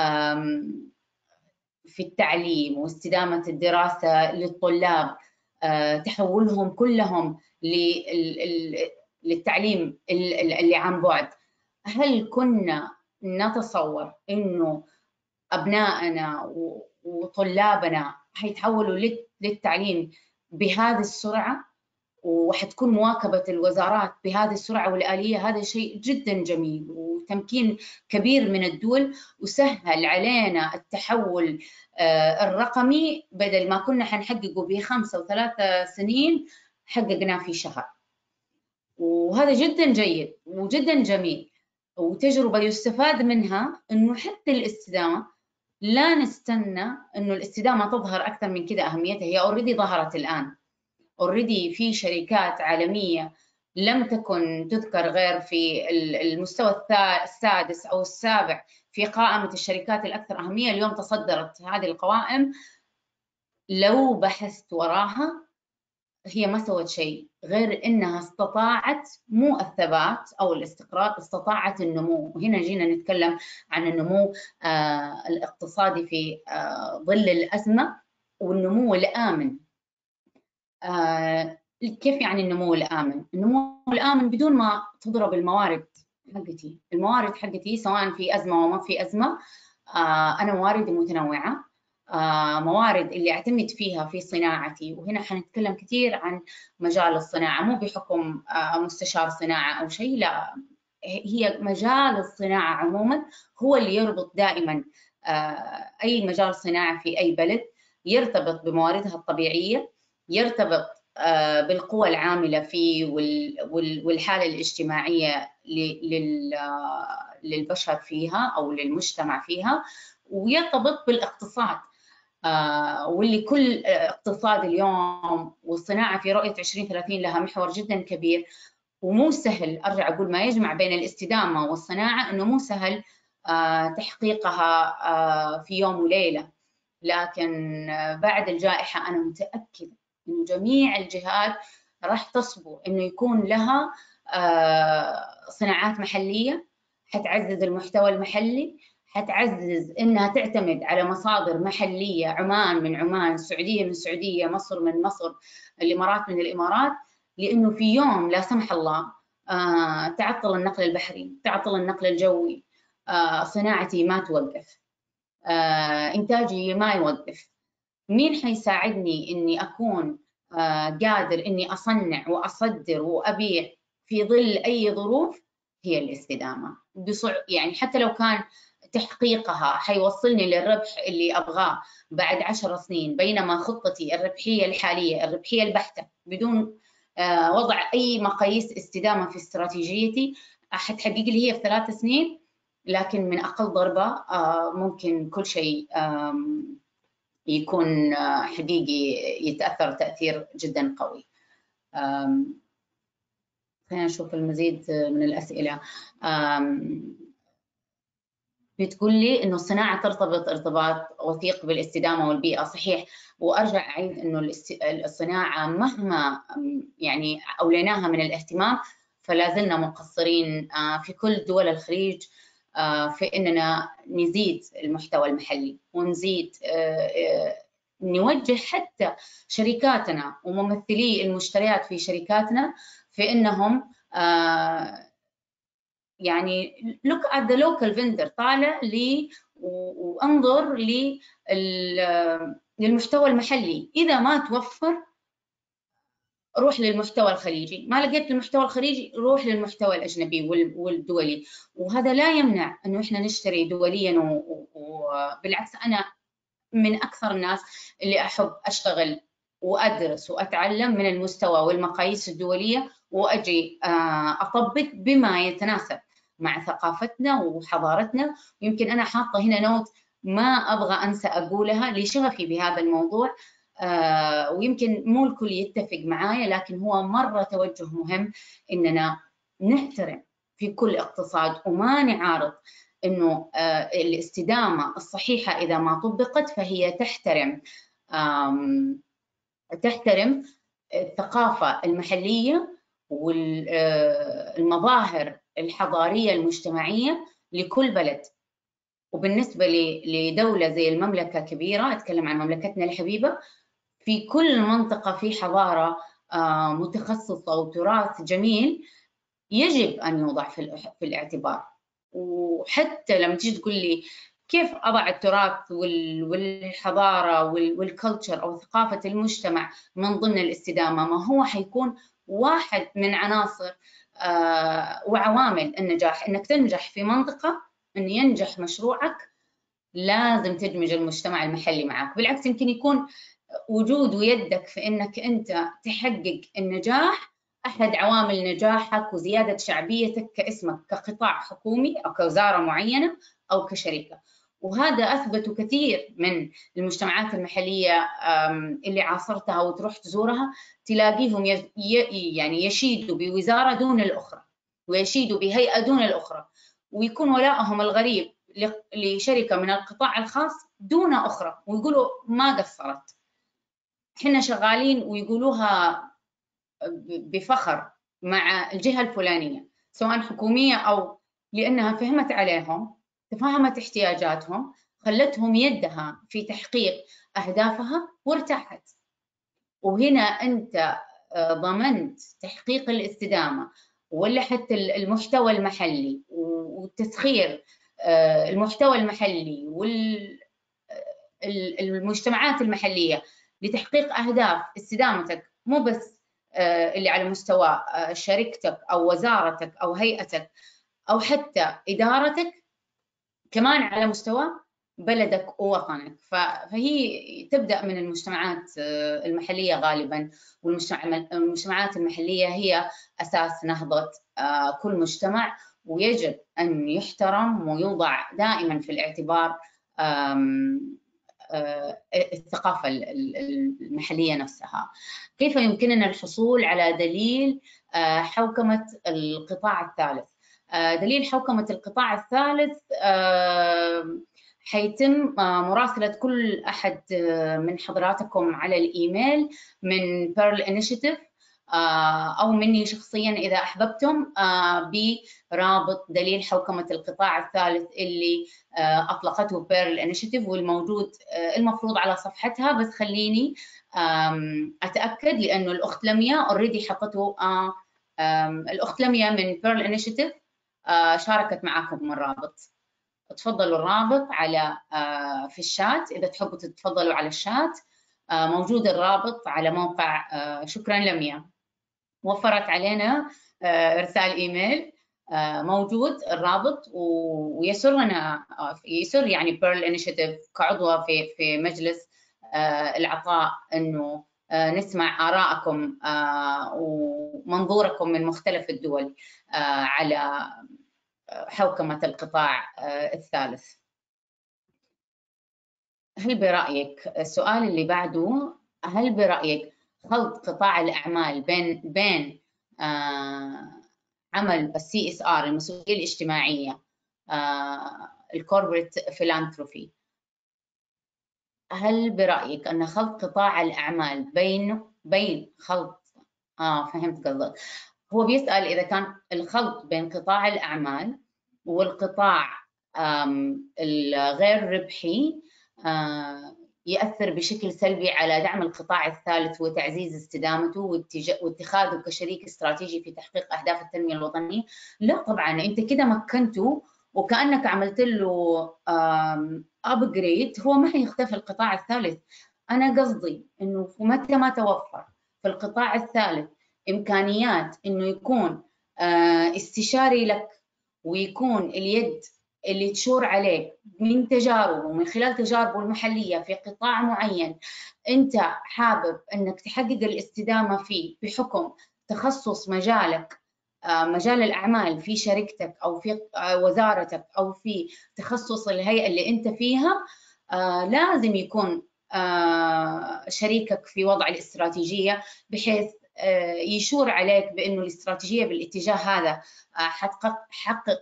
في التعليم، واستدامة الدراسة للطلاب، تحولهم كلهم للتعليم اللي عن بعد. هل كنا نتصور إنه أبنائنا وطلابنا حيتحولوا للتعليم بهذه السرعة وحتكون مواكبة الوزارات بهذه السرعة والآلية؟ هذا شيء جدا جميل وتمكين كبير من الدول، وسهل علينا التحول الرقمي، بدل ما كنا حنحققه بخمسة وثلاثة سنين حققناه في شهر. وهذا جدا جيد وجدا جميل وتجربة يستفاد منها، إنه حتى الاستدامة لا نستنى إنه الاستدامة تظهر أكثر من كذا أهميتها، هي أوريدي ظهرت الآن. أوريدي في شركات عالمية لم تكن تذكر غير في المستوى السادس أو السابع في قائمة الشركات الأكثر أهمية، اليوم تصدرت هذه القوائم. لو بحثت وراها هي ما سوت شيء غير إنها استطاعت مو الثبات أو الاستقرار، استطاعت النمو. وهنا جينا نتكلم عن النمو آه الاقتصادي في آه ظل الأزمة، والنمو الآمن. آه كيف يعني النمو الآمن؟ النمو الآمن بدون ما تضرب الموارد حقتي. الموارد حقتي سواء في أزمة وما في أزمة، آه أنا مواردي متنوعة، آه موارد اللي أعتمد فيها في صناعتي. وهنا حنتكلم كثير عن مجال الصناعة، مو بحكم آه مستشار صناعة أو شيء، لا، هي مجال الصناعة عموما هو اللي يربط دائما آه أي مجال صناعة في أي بلد، يرتبط بمواردها الطبيعية، يرتبط آه بالقوى العاملة فيه والحالة الاجتماعية للبشر فيها أو للمجتمع فيها، ويرتبط بالاقتصاد. آه واللي كل اقتصاد اليوم والصناعة في رؤية عشرين ثلاثين لها محور جدا كبير، ومو سهل. أرجع أقول ما يجمع بين الاستدامة والصناعة أنه مو سهل آه تحقيقها آه في يوم وليلة، لكن آه بعد الجائحة أنا متأكدة أنه جميع الجهات راح تصبو أنه يكون لها آه صناعات محلية، حتعزز المحتوى المحلي، حتعزز إنها تعتمد على مصادر محلية، عمان من عمان، السعودية من السعودية، مصر من مصر، الإمارات من الإمارات. لأنه في يوم لا سمح الله آه تعطل النقل البحري، تعطل النقل الجوي، آه صناعتي ما توقف، آه إنتاجي ما يوقف. مين حيساعدني إني أكون آه قادر إني أصنع وأصدر وأبيع في ظل أي ظروف؟ هي الاستدامة. بصع... يعني حتى لو كان تحقيقها حيوصلني للربح اللي أبغاه بعد عشر سنين، بينما خطتي الربحية الحالية الربحية البحتة بدون وضع أي مقاييس استدامة في استراتيجيتي حتحقق لي هي في ثلاث سنين، لكن من أقل ضربة ممكن كل شيء يكون حقيقي يتأثر تأثير جدا قوي. خلينا نشوف المزيد من الأسئلة. بتقول لي إنه الصناعة ترتبط ارتباط وثيق بالاستدامة والبيئة. صحيح، وأرجع أعيد إنه الصناعة مهما يعني أوليناها من الاهتمام فلا زلنا مقصرين في كل دول الخليج في إننا نزيد المحتوى المحلي ونزيد نوجه حتى شركاتنا وممثلي المشتريات في شركاتنا في إنهم يعني look at the local vendor، طالع لي وانظر للمحتوى المحلي. إذا ما توفر روح للمحتوى الخليجي، ما لقيت المحتوى الخليجي روح للمحتوى الأجنبي والدولي. وهذا لا يمنع أنه إحنا نشتري دوليا، وبالعكس أنا من أكثر الناس اللي أحب أشتغل وأدرس وأتعلم من المستوى والمقاييس الدولية، وأجي أطبق بما يتناسب مع ثقافتنا وحضارتنا. ويمكن أنا حاطة هنا نوت ما أبغى أنسى أقولها لشغفي بهذا الموضوع، آه ويمكن مو الكل يتفق معايا، لكن هو مرة توجه مهم إننا نحترم في كل اقتصاد وما نعارض. إنه آه الاستدامة الصحيحة إذا ما طبقت فهي تحترم تحترم الثقافة المحلية والمظاهر الحضارية المجتمعية لكل بلد. وبالنسبة لدولة زي المملكة كبيرة، أتكلم عن مملكتنا الحبيبة، في كل منطقة في حضارة متخصصة وتراث جميل يجب أن يوضع في الاعتبار. وحتى لما تيجي تقول لي كيف أضع التراث والحضارة والكلتشر أو ثقافة المجتمع من ضمن الاستدامة، ما هو حيكون واحد من عناصر وعوامل النجاح. إنك تنجح في منطقة، إن ينجح مشروعك، لازم تدمج المجتمع المحلي معك. بالعكس يمكن يكون وجود ويدك في إنك أنت تحقق النجاح أحد عوامل نجاحك وزيادة شعبيتك كاسمك كقطاع حكومي أو كوزارة معينة أو كشركة. وهذا أثبته كثير من المجتمعات المحلية اللي عاصرتها وتروح تزورها، تلاقيهم يعني يشيدوا بوزارة دون الأخرى ويشيدوا بهيئة دون الأخرى، ويكون ولاءهم الغريب لشركة من القطاع الخاص دون أخرى، ويقولوا ما قصرت. احنا شغالين ويقولوها بفخر مع الجهة الفلانية سواء حكومية أو لأنها فهمت عليهم، تفهمت احتياجاتهم، خلتهم يدها في تحقيق أهدافها وارتاحت. وهنا أنت ضمنت تحقيق الاستدامة ولا حتى المحتوى المحلي وتسخير المحتوى المحلي والمجتمعات المحلية لتحقيق أهداف استدامتك، مو بس اللي على مستوى شركتك أو وزارتك أو هيئتك أو حتى إدارتك، كمان على مستوى بلدك ووطنك. فهي تبدأ من المجتمعات المحلية غالبا، والمجتمعات المحلية هي أساس نهضة كل مجتمع، ويجب أن يحترم ويوضع دائما في الاعتبار الثقافة المحلية نفسها. كيف يمكننا الحصول على دليل حوكمة القطاع الثالث؟ دليل حوكمة القطاع الثالث حيتم مراسلة كل أحد من حضراتكم على الإيميل من Pearl Initiative أو مني شخصياً إذا أحببتم برابط دليل حوكمة القطاع الثالث اللي أطلقته Pearl Initiative، والموجود المفروض على صفحتها، بس خليني أتأكد لأنه الأخت لميا already حطته. الأخت لميا من Pearl Initiative شاركت معاكم الرابط. تفضلوا الرابط على في الشات، إذا تحبوا تتفضلوا على الشات موجود الرابط على موقع. شكرا لميا، وفرت علينا إرسال إيميل، موجود الرابط. ويسرنا يسر يعني Pearl Initiative كعضوة في في مجلس العطاء إنه نسمع آراءكم ومنظوركم من مختلف الدول على حوكمة القطاع الثالث. هل برأيك، السؤال اللي بعده، هل برأيك خلط قطاع الأعمال بين بين عمل السي اس ار المسؤولية الاجتماعية الكوربريت فيلانثروفي، هل برأيك أن خلط قطاع الأعمال بين بين خلط آه فهمت قصدك، هو بيسأل إذا كان الخلط بين قطاع الأعمال والقطاع الغير ربحي يأثر بشكل سلبي على دعم القطاع الثالث وتعزيز استدامته واتخاذه كشريك استراتيجي في تحقيق أهداف التنمية الوطنية. لا طبعا، أنت كده مكنته وكأنك عملت له أبجريد، هو ما هيختفي القطاع الثالث. أنا قصدي إنه متى ما توفر في القطاع الثالث إمكانيات إنه يكون استشاري لك ويكون اليد اللي تشور عليك من تجاربه ومن خلال تجاربه المحلية في قطاع معين أنت حابب أنك تحقق الاستدامة فيه بحكم تخصص مجالك، مجال الأعمال في شركتك أو في وزارتك أو في تخصص الهيئة اللي أنت فيها، لازم يكون شريكك في وضع الاستراتيجية بحيث يشور عليك بأنه الاستراتيجية بالاتجاه هذا حتحقق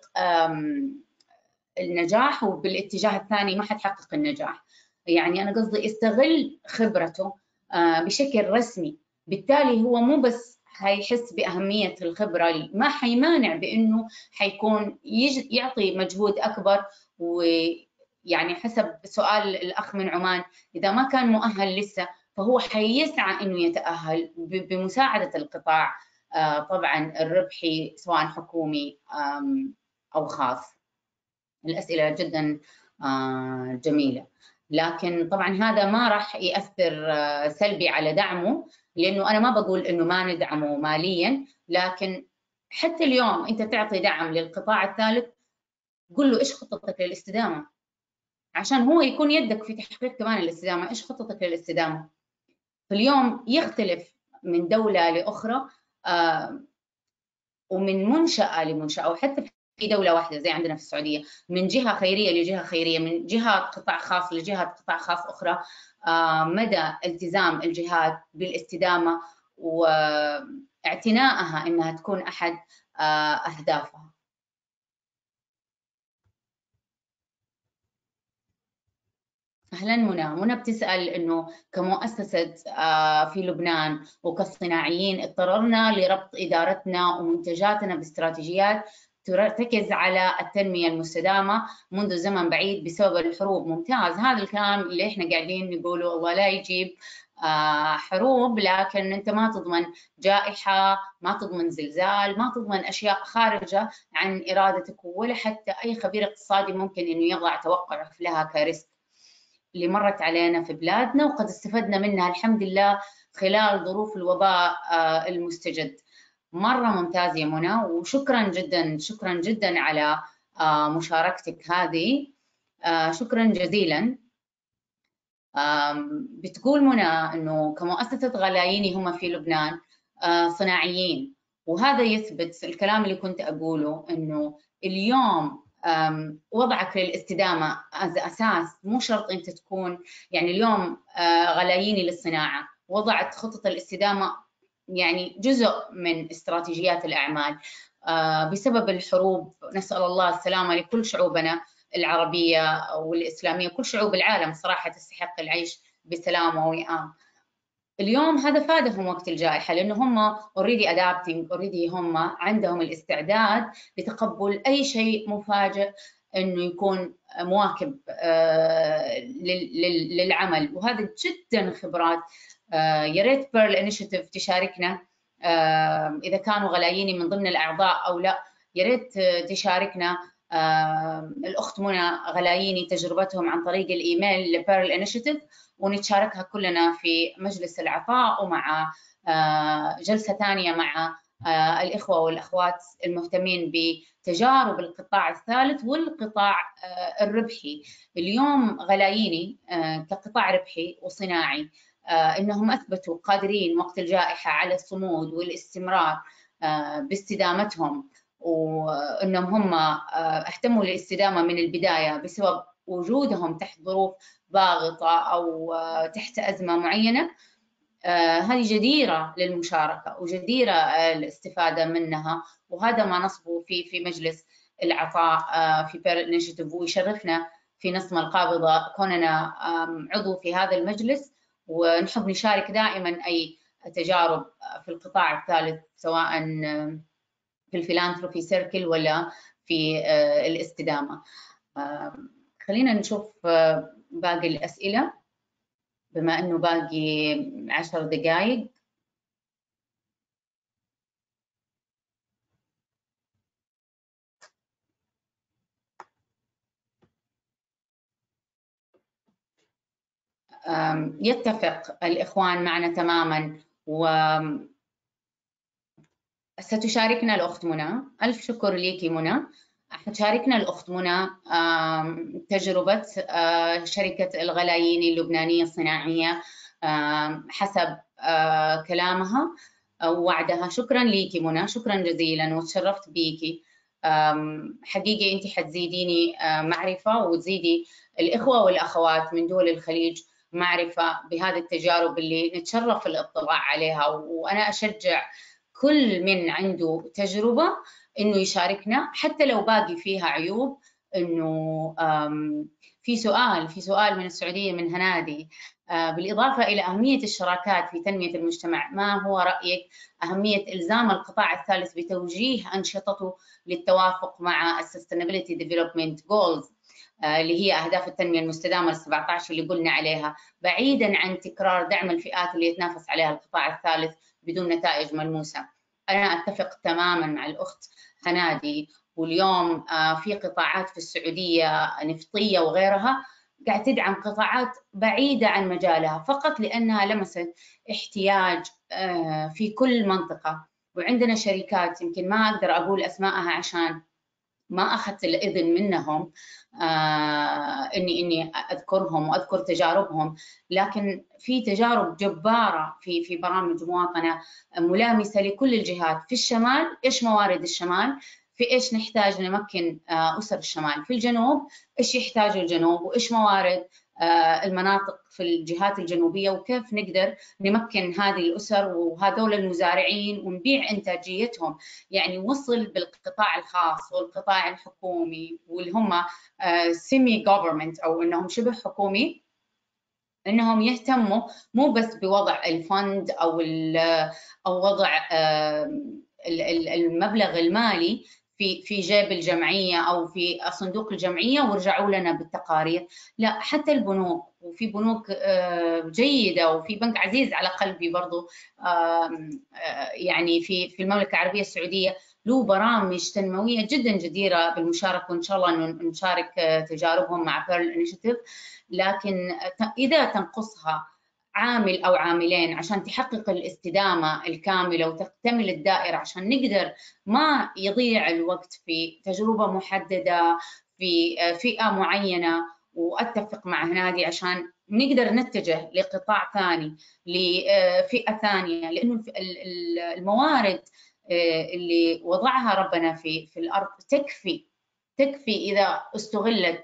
النجاح وبالاتجاه الثاني ما حتحقق النجاح. يعني أنا قصدي استغل خبرته بشكل رسمي، بالتالي هو مو بس حيحس بأهمية الخبرة، ما حيمانع بأنه حيكون يعطي مجهود أكبر. ويعني حسب سؤال الأخ من عمان، إذا ما كان مؤهل لسه فهو حيسعى أنه يتأهل بمساعدة القطاع طبعا الربحي سواء حكومي أو خاص. الأسئلة جدا جميلة، لكن طبعا هذا ما راح يأثر سلبي على دعمه، لأنه أنا ما بقول إنه ما ندعمه ماليا، لكن حتى اليوم أنت تعطي دعم للقطاع الثالث قل له إيش خطتك للاستدامة عشان هو يكون يدك في تحقيق كمان الاستدامة. إيش خطتك للاستدامة؟ فاليوم يختلف من دولة لأخرى ومن منشأة لمنشأة، وحتى في دولة واحدة زي عندنا في السعودية من جهة خيرية لجهة خيرية، من جهة قطاع خاص لجهة قطاع خاص أخرى، مدى التزام الجهات بالاستدامة واعتنائها إنها تكون أحد أهدافها. أهلا منى. منى بتسأل إنه كمؤسسة في لبنان وكصناعيين اضطررنا لربط إدارتنا ومنتجاتنا باستراتيجيات تركز على التنمية المستدامة منذ زمن بعيد بسبب الحروب. ممتاز، هذا الكلام اللي احنا قاعدين نقوله. الله لا يجيب حروب، لكن انت ما تضمن جائحة، ما تضمن زلزال، ما تضمن أشياء خارجة عن إرادتك، ولا حتى أي خبير اقتصادي ممكن إنه يضع توقع لها كريسك اللي مرت علينا في بلادنا وقد استفدنا منها الحمد لله خلال ظروف الوباء المستجد. مرة ممتاز يا منى، وشكرا جدا شكرا جدا على مشاركتك هذه، شكرا جزيلا. بتقول منى انه كمؤسسة غلاييني هم في لبنان صناعيين، وهذا يثبت الكلام اللي كنت اقوله انه اليوم وضعك للاستدامة أساس، مو شرط أنت تكون يعني اليوم غلاييني للصناعة وضعت خطة الاستدامة يعني جزء من استراتيجيات الأعمال. بسبب الحروب نسأل الله السلامة لكل شعوبنا العربية والإسلامية، كل شعوب العالم صراحة تستحق العيش بسلام ووئام. اليوم هذا فادهم وقت الجائحة، لأنه هم already adapting already، هم عندهم الاستعداد لتقبل أي شيء مفاجئ إنه يكون مواكب للعمل، وهذا جدا خبرات. يا ريت بيرل انيشيتيف تشاركنا إذا كانوا غلاييني من ضمن الأعضاء أو لا، يا ريت تشاركنا الأخت منى غلاييني تجربتهم عن طريق الإيميل لبيرل انيشيتيف، ونتشاركها كلنا في مجلس العطاء ومع جلسة ثانية مع الإخوة والأخوات المهتمين بتجارب القطاع الثالث والقطاع الربحي. اليوم غلاييني كقطاع ربحي وصناعي أنهم أثبتوا قادرين وقت الجائحة على الصمود والاستمرار باستدامتهم، وأنهم هم اهتموا للاستدامة من البداية بسبب وجودهم تحت ظروف ضاغطة أو تحت أزمة معينة. هذه جديرة للمشاركة وجديرة الاستفادة منها، وهذا ما نصبه في في مجلس العطاء في بيرل انيشيتيف. ويشرفنا في نسمة القابضة كوننا عضو في هذا المجلس، ونحب نشارك دائما أي تجارب في القطاع الثالث، سواء في الفيلانثروبي سيركل ولا في الاستدامة. خلينا نشوف باقي الأسئلة بما أنه باقي عشر دقائق. يتفق الإخوان معنا تماما، و ستشاركنا الأخت منى. ألف شكر ليكي منى. حتشاركنا الأخت منى تجربة شركة الغلايين اللبنانية الصناعية حسب كلامها ووعدها. شكرا ليكي منى، شكرا جزيلا وتشرفت بيكي. حقيقي أنت حتزيديني معرفة وتزيدي الإخوة والأخوات من دول الخليج معرفة بهذه التجارب اللي نتشرف الاطلاع عليها. وأنا أشجع كل من عنده تجربة إنه يشاركنا حتى لو باقي فيها عيوب. إنه في سؤال في سؤال من السعودية من هنادي، بالإضافة إلى أهمية الشراكات في تنمية المجتمع، ما هو رأيك أهمية إلزام القطاع الثالث بتوجيه أنشطته للتوافق مع Sustainability Development Goals اللي هي أهداف التنمية المستدامة السبعة عشر اللي قلنا عليها، بعيدا عن تكرار دعم الفئات اللي يتنافس عليها القطاع الثالث بدون نتائج ملموسة. أنا أتفق تماما مع الأخت هنادي. واليوم في قطاعات في السعودية نفطية وغيرها قاعد تدعم قطاعات بعيدة عن مجالها فقط لأنها لمست احتياج في كل منطقة. وعندنا شركات يمكن ما أقدر أقول أسماءها عشان ما أخذت الإذن منهم آه إني إني أذكرهم وأذكر تجاربهم، لكن في تجارب جبارة في في برامج مواطنة ملامسة لكل الجهات. في الشمال إيش موارد الشمال، في إيش نحتاج نمكن آه أسر الشمال، في الجنوب إيش يحتاج الجنوب وإيش موارد آه المناطق في الجهات الجنوبية، وكيف نقدر نمكن هذه الأسر وهذول المزارعين ونبيع إنتاجيتهم. يعني وصل بالقطاع الخاص والقطاع الحكومي واللي هم سيمي جوفرمنت أو إنهم شبه حكومي، إنهم يهتموا مو بس بوضع الفند أو أو وضع المبلغ المالي في في جيب الجمعية أو في صندوق الجمعية ورجعوا لنا بالتقارير، لا حتى البنوك. وفي بنوك جيدة، وفي بنك عزيز على قلبي برضو يعني في في المملكة العربية السعودية له برامج تنموية جدا جديرة بالمشاركة، وإن شاء الله نشارك تجاربهم مع بيرل انيشيتيف. لكن إذا تنقصها عامل أو عاملين عشان تحقق الاستدامة الكاملة وتكتمل الدائرة، عشان نقدر ما يضيع الوقت في تجربة محددة في فئة معينة. وأتفق مع هنادي عشان نقدر نتجه لقطاع ثاني لفئة ثانية، لأنه الموارد اللي وضعها ربنا في في الأرض تكفي تكفي إذا استغلت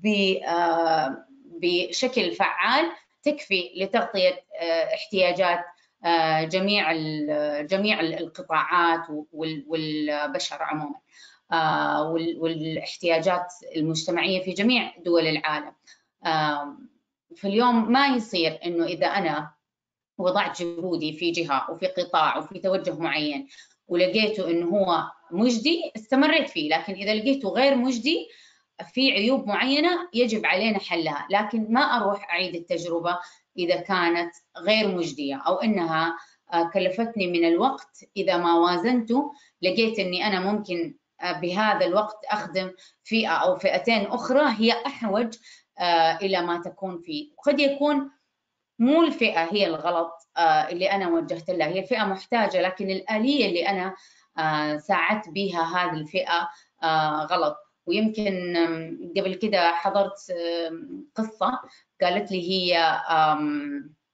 بشكل فعال، تكفي لتغطية احتياجات جميع جميع القطاعات والبشر عموما والاحتياجات المجتمعية في جميع دول العالم. في اليوم ما يصير إنه إذا أنا وضعت جهودي في جهة وفي قطاع وفي توجه معين ولقيته إنه هو مجدي استمريت فيه، لكن إذا لقيته غير مجدي في عيوب معينة يجب علينا حلها، لكن ما أروح أعيد التجربة إذا كانت غير مجدية أو إنها كلفتني من الوقت. إذا ما وازنته لقيت إني أنا ممكن بهذا الوقت أخدم فئة أو فئتين أخرى هي أحوج إلى ما تكون فيه. وقد يكون مو الفئة هي الغلط اللي أنا وجهت لها، هي الفئة محتاجة، لكن الآلية اللي أنا ساعدت بها هذه الفئة غلط. ويمكن قبل كده حضرت قصة قالت لي هي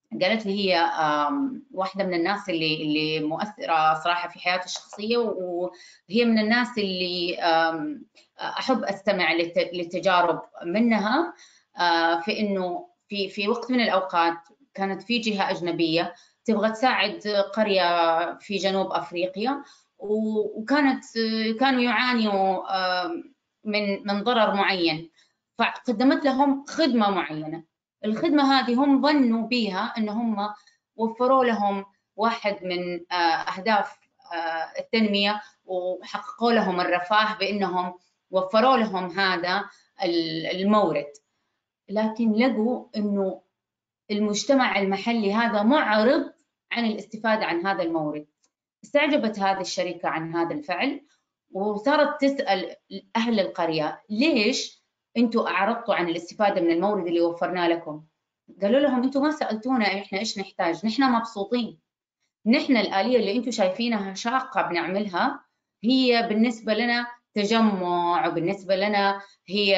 قالت لي هي واحدة من الناس اللي اللي مؤثرة صراحة في حياتي الشخصية، وهي من الناس اللي أحب أستمع للتجارب منها، في إنه في في وقت من الأوقات كانت في جهة أجنبية تبغى تساعد قرية في جنوب أفريقيا، وكانت كانوا يعانوا من من ضرر معين، فقدمت لهم خدمة معينة. الخدمة هذه هم ظنوا بها أن هم وفروا لهم واحد من أهداف التنمية، وحققوا لهم الرفاه بأنهم وفروا لهم هذا المورد، لكن لقوا أنه المجتمع المحلي هذا معرض عن الاستفادة عن هذا المورد. استعجبت هذه الشركة عن هذا الفعل، وصارت تسأل أهل القرية ليش أنتم أعرضتوا عن الاستفادة من المورد اللي وفرنا لكم؟ قالوا لهم أنتم ما سألتونا إحنا إيش نحتاج، نحن مبسوطين، نحن الآلية اللي أنتم شايفينها شاقة بنعملها هي بالنسبة لنا تجمع، وبالنسبة لنا هي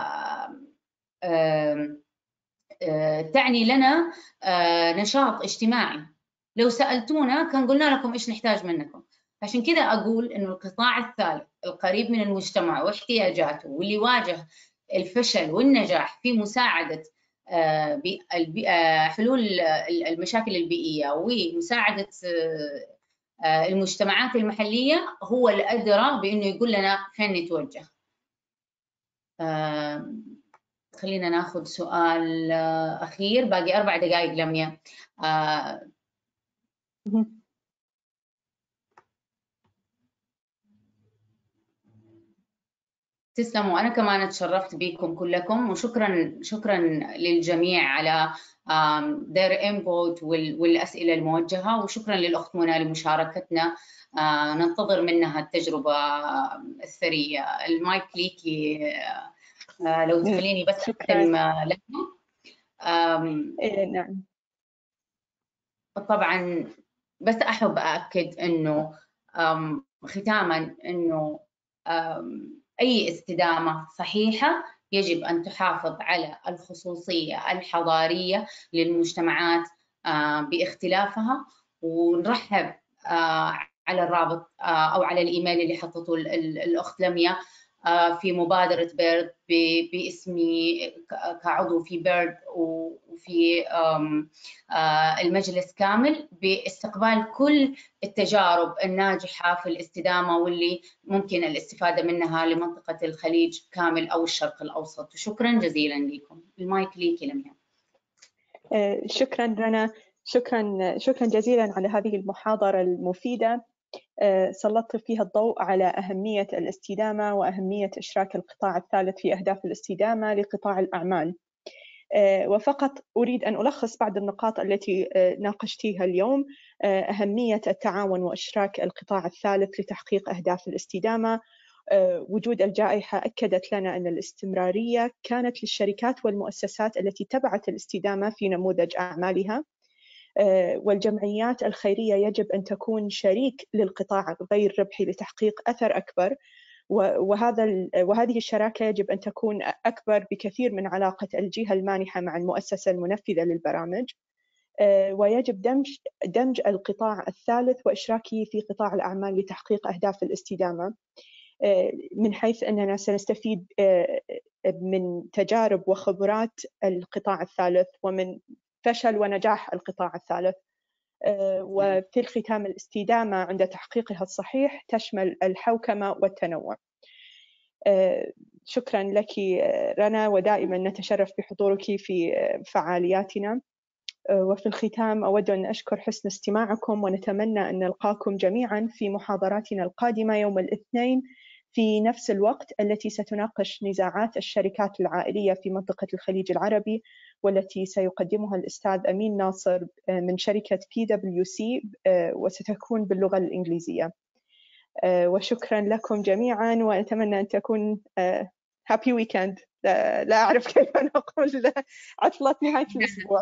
تعني لنا نشاط اجتماعي. لو سألتونا كان قلنا لكم إيش نحتاج منكم. عشان كذا أقول إنه القطاع الثالث القريب من المجتمع واحتياجاته، واللي واجه الفشل والنجاح في مساعدة حلول المشاكل البيئية ومساعدة المجتمعات المحلية، هو الأدرى بأنه يقول لنا فين نتوجه. خلينا ناخذ سؤال أخير، باقي أربع دقائق لميا. آه تسلموا، أنا كمان اتشرفت بكم كلكم، وشكرا شكرا للجميع على their input والأسئلة الموجهة، وشكرا للأخت منى لمشاركتنا. آه ننتظر منها التجربة الثرية. المايك ليكي، آه لو تخليني بس أختم لها. إيه نعم. طبعا بس أحب أأكد أنه ختاما أنه أي استدامة صحيحة يجب أن تحافظ على الخصوصية الحضارية للمجتمعات باختلافها، ونرحب على الرابط أو على الإيميل اللي حطته الأخت لميا في مبادرة بيرد باسمي كعضو في بيرد وفي المجلس كامل، باستقبال كل التجارب الناجحة في الاستدامة واللي ممكن الاستفادة منها لمنطقة الخليج كامل أو الشرق الأوسط. شكرا جزيلا لكم. المايك ليكي لميا. شكرا رنا، شكرا شكرا جزيلا على هذه المحاضرة المفيدة، سلطت فيها الضوء على أهمية الاستدامة وأهمية إشراك القطاع الثالث في أهداف الاستدامة لقطاع الأعمال. وفقط أريد أن ألخص بعض النقاط التي ناقشتيها اليوم. أهمية التعاون وإشراك القطاع الثالث لتحقيق أهداف الاستدامة. وجود الجائحة أكدت لنا أن الاستمرارية كانت للشركات والمؤسسات التي تبعت الاستدامة في نموذج أعمالها، والجمعيات الخيرية يجب أن تكون شريك للقطاع غير ربحي لتحقيق أثر أكبر، وهذا وهذه الشراكة يجب أن تكون أكبر بكثير من علاقة الجهة المانحة مع المؤسسة المنفذة للبرامج. ويجب دمج دمج القطاع الثالث وإشراكه في قطاع الأعمال لتحقيق أهداف الاستدامة، من حيث أننا سنستفيد من تجارب وخبرات القطاع الثالث ومن فشل ونجاح القطاع الثالث. وفي الختام، الاستدامة عند تحقيقها الصحيح تشمل الحوكمة والتنوع. شكرا لك رنا، ودائما نتشرف بحضورك في فعالياتنا. وفي الختام أود أن أشكر حسن استماعكم، ونتمنى أن نلقاكم جميعا في محاضراتنا القادمة يوم الاثنين في نفس الوقت، التي ستناقش نزاعات الشركات العائلية في منطقة الخليج العربي، والتي سيقدمها الأستاذ أمين ناصر من شركة بي دبليو سي، وستكون باللغة الإنجليزية. وشكرا لكم جميعا، وأتمنى أن تكون هابي ويكند. لا أعرف كيف نقول عطلة نهاية الأسبوع.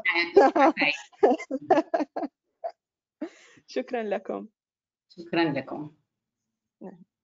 شكرا لكم. شكرا لكم.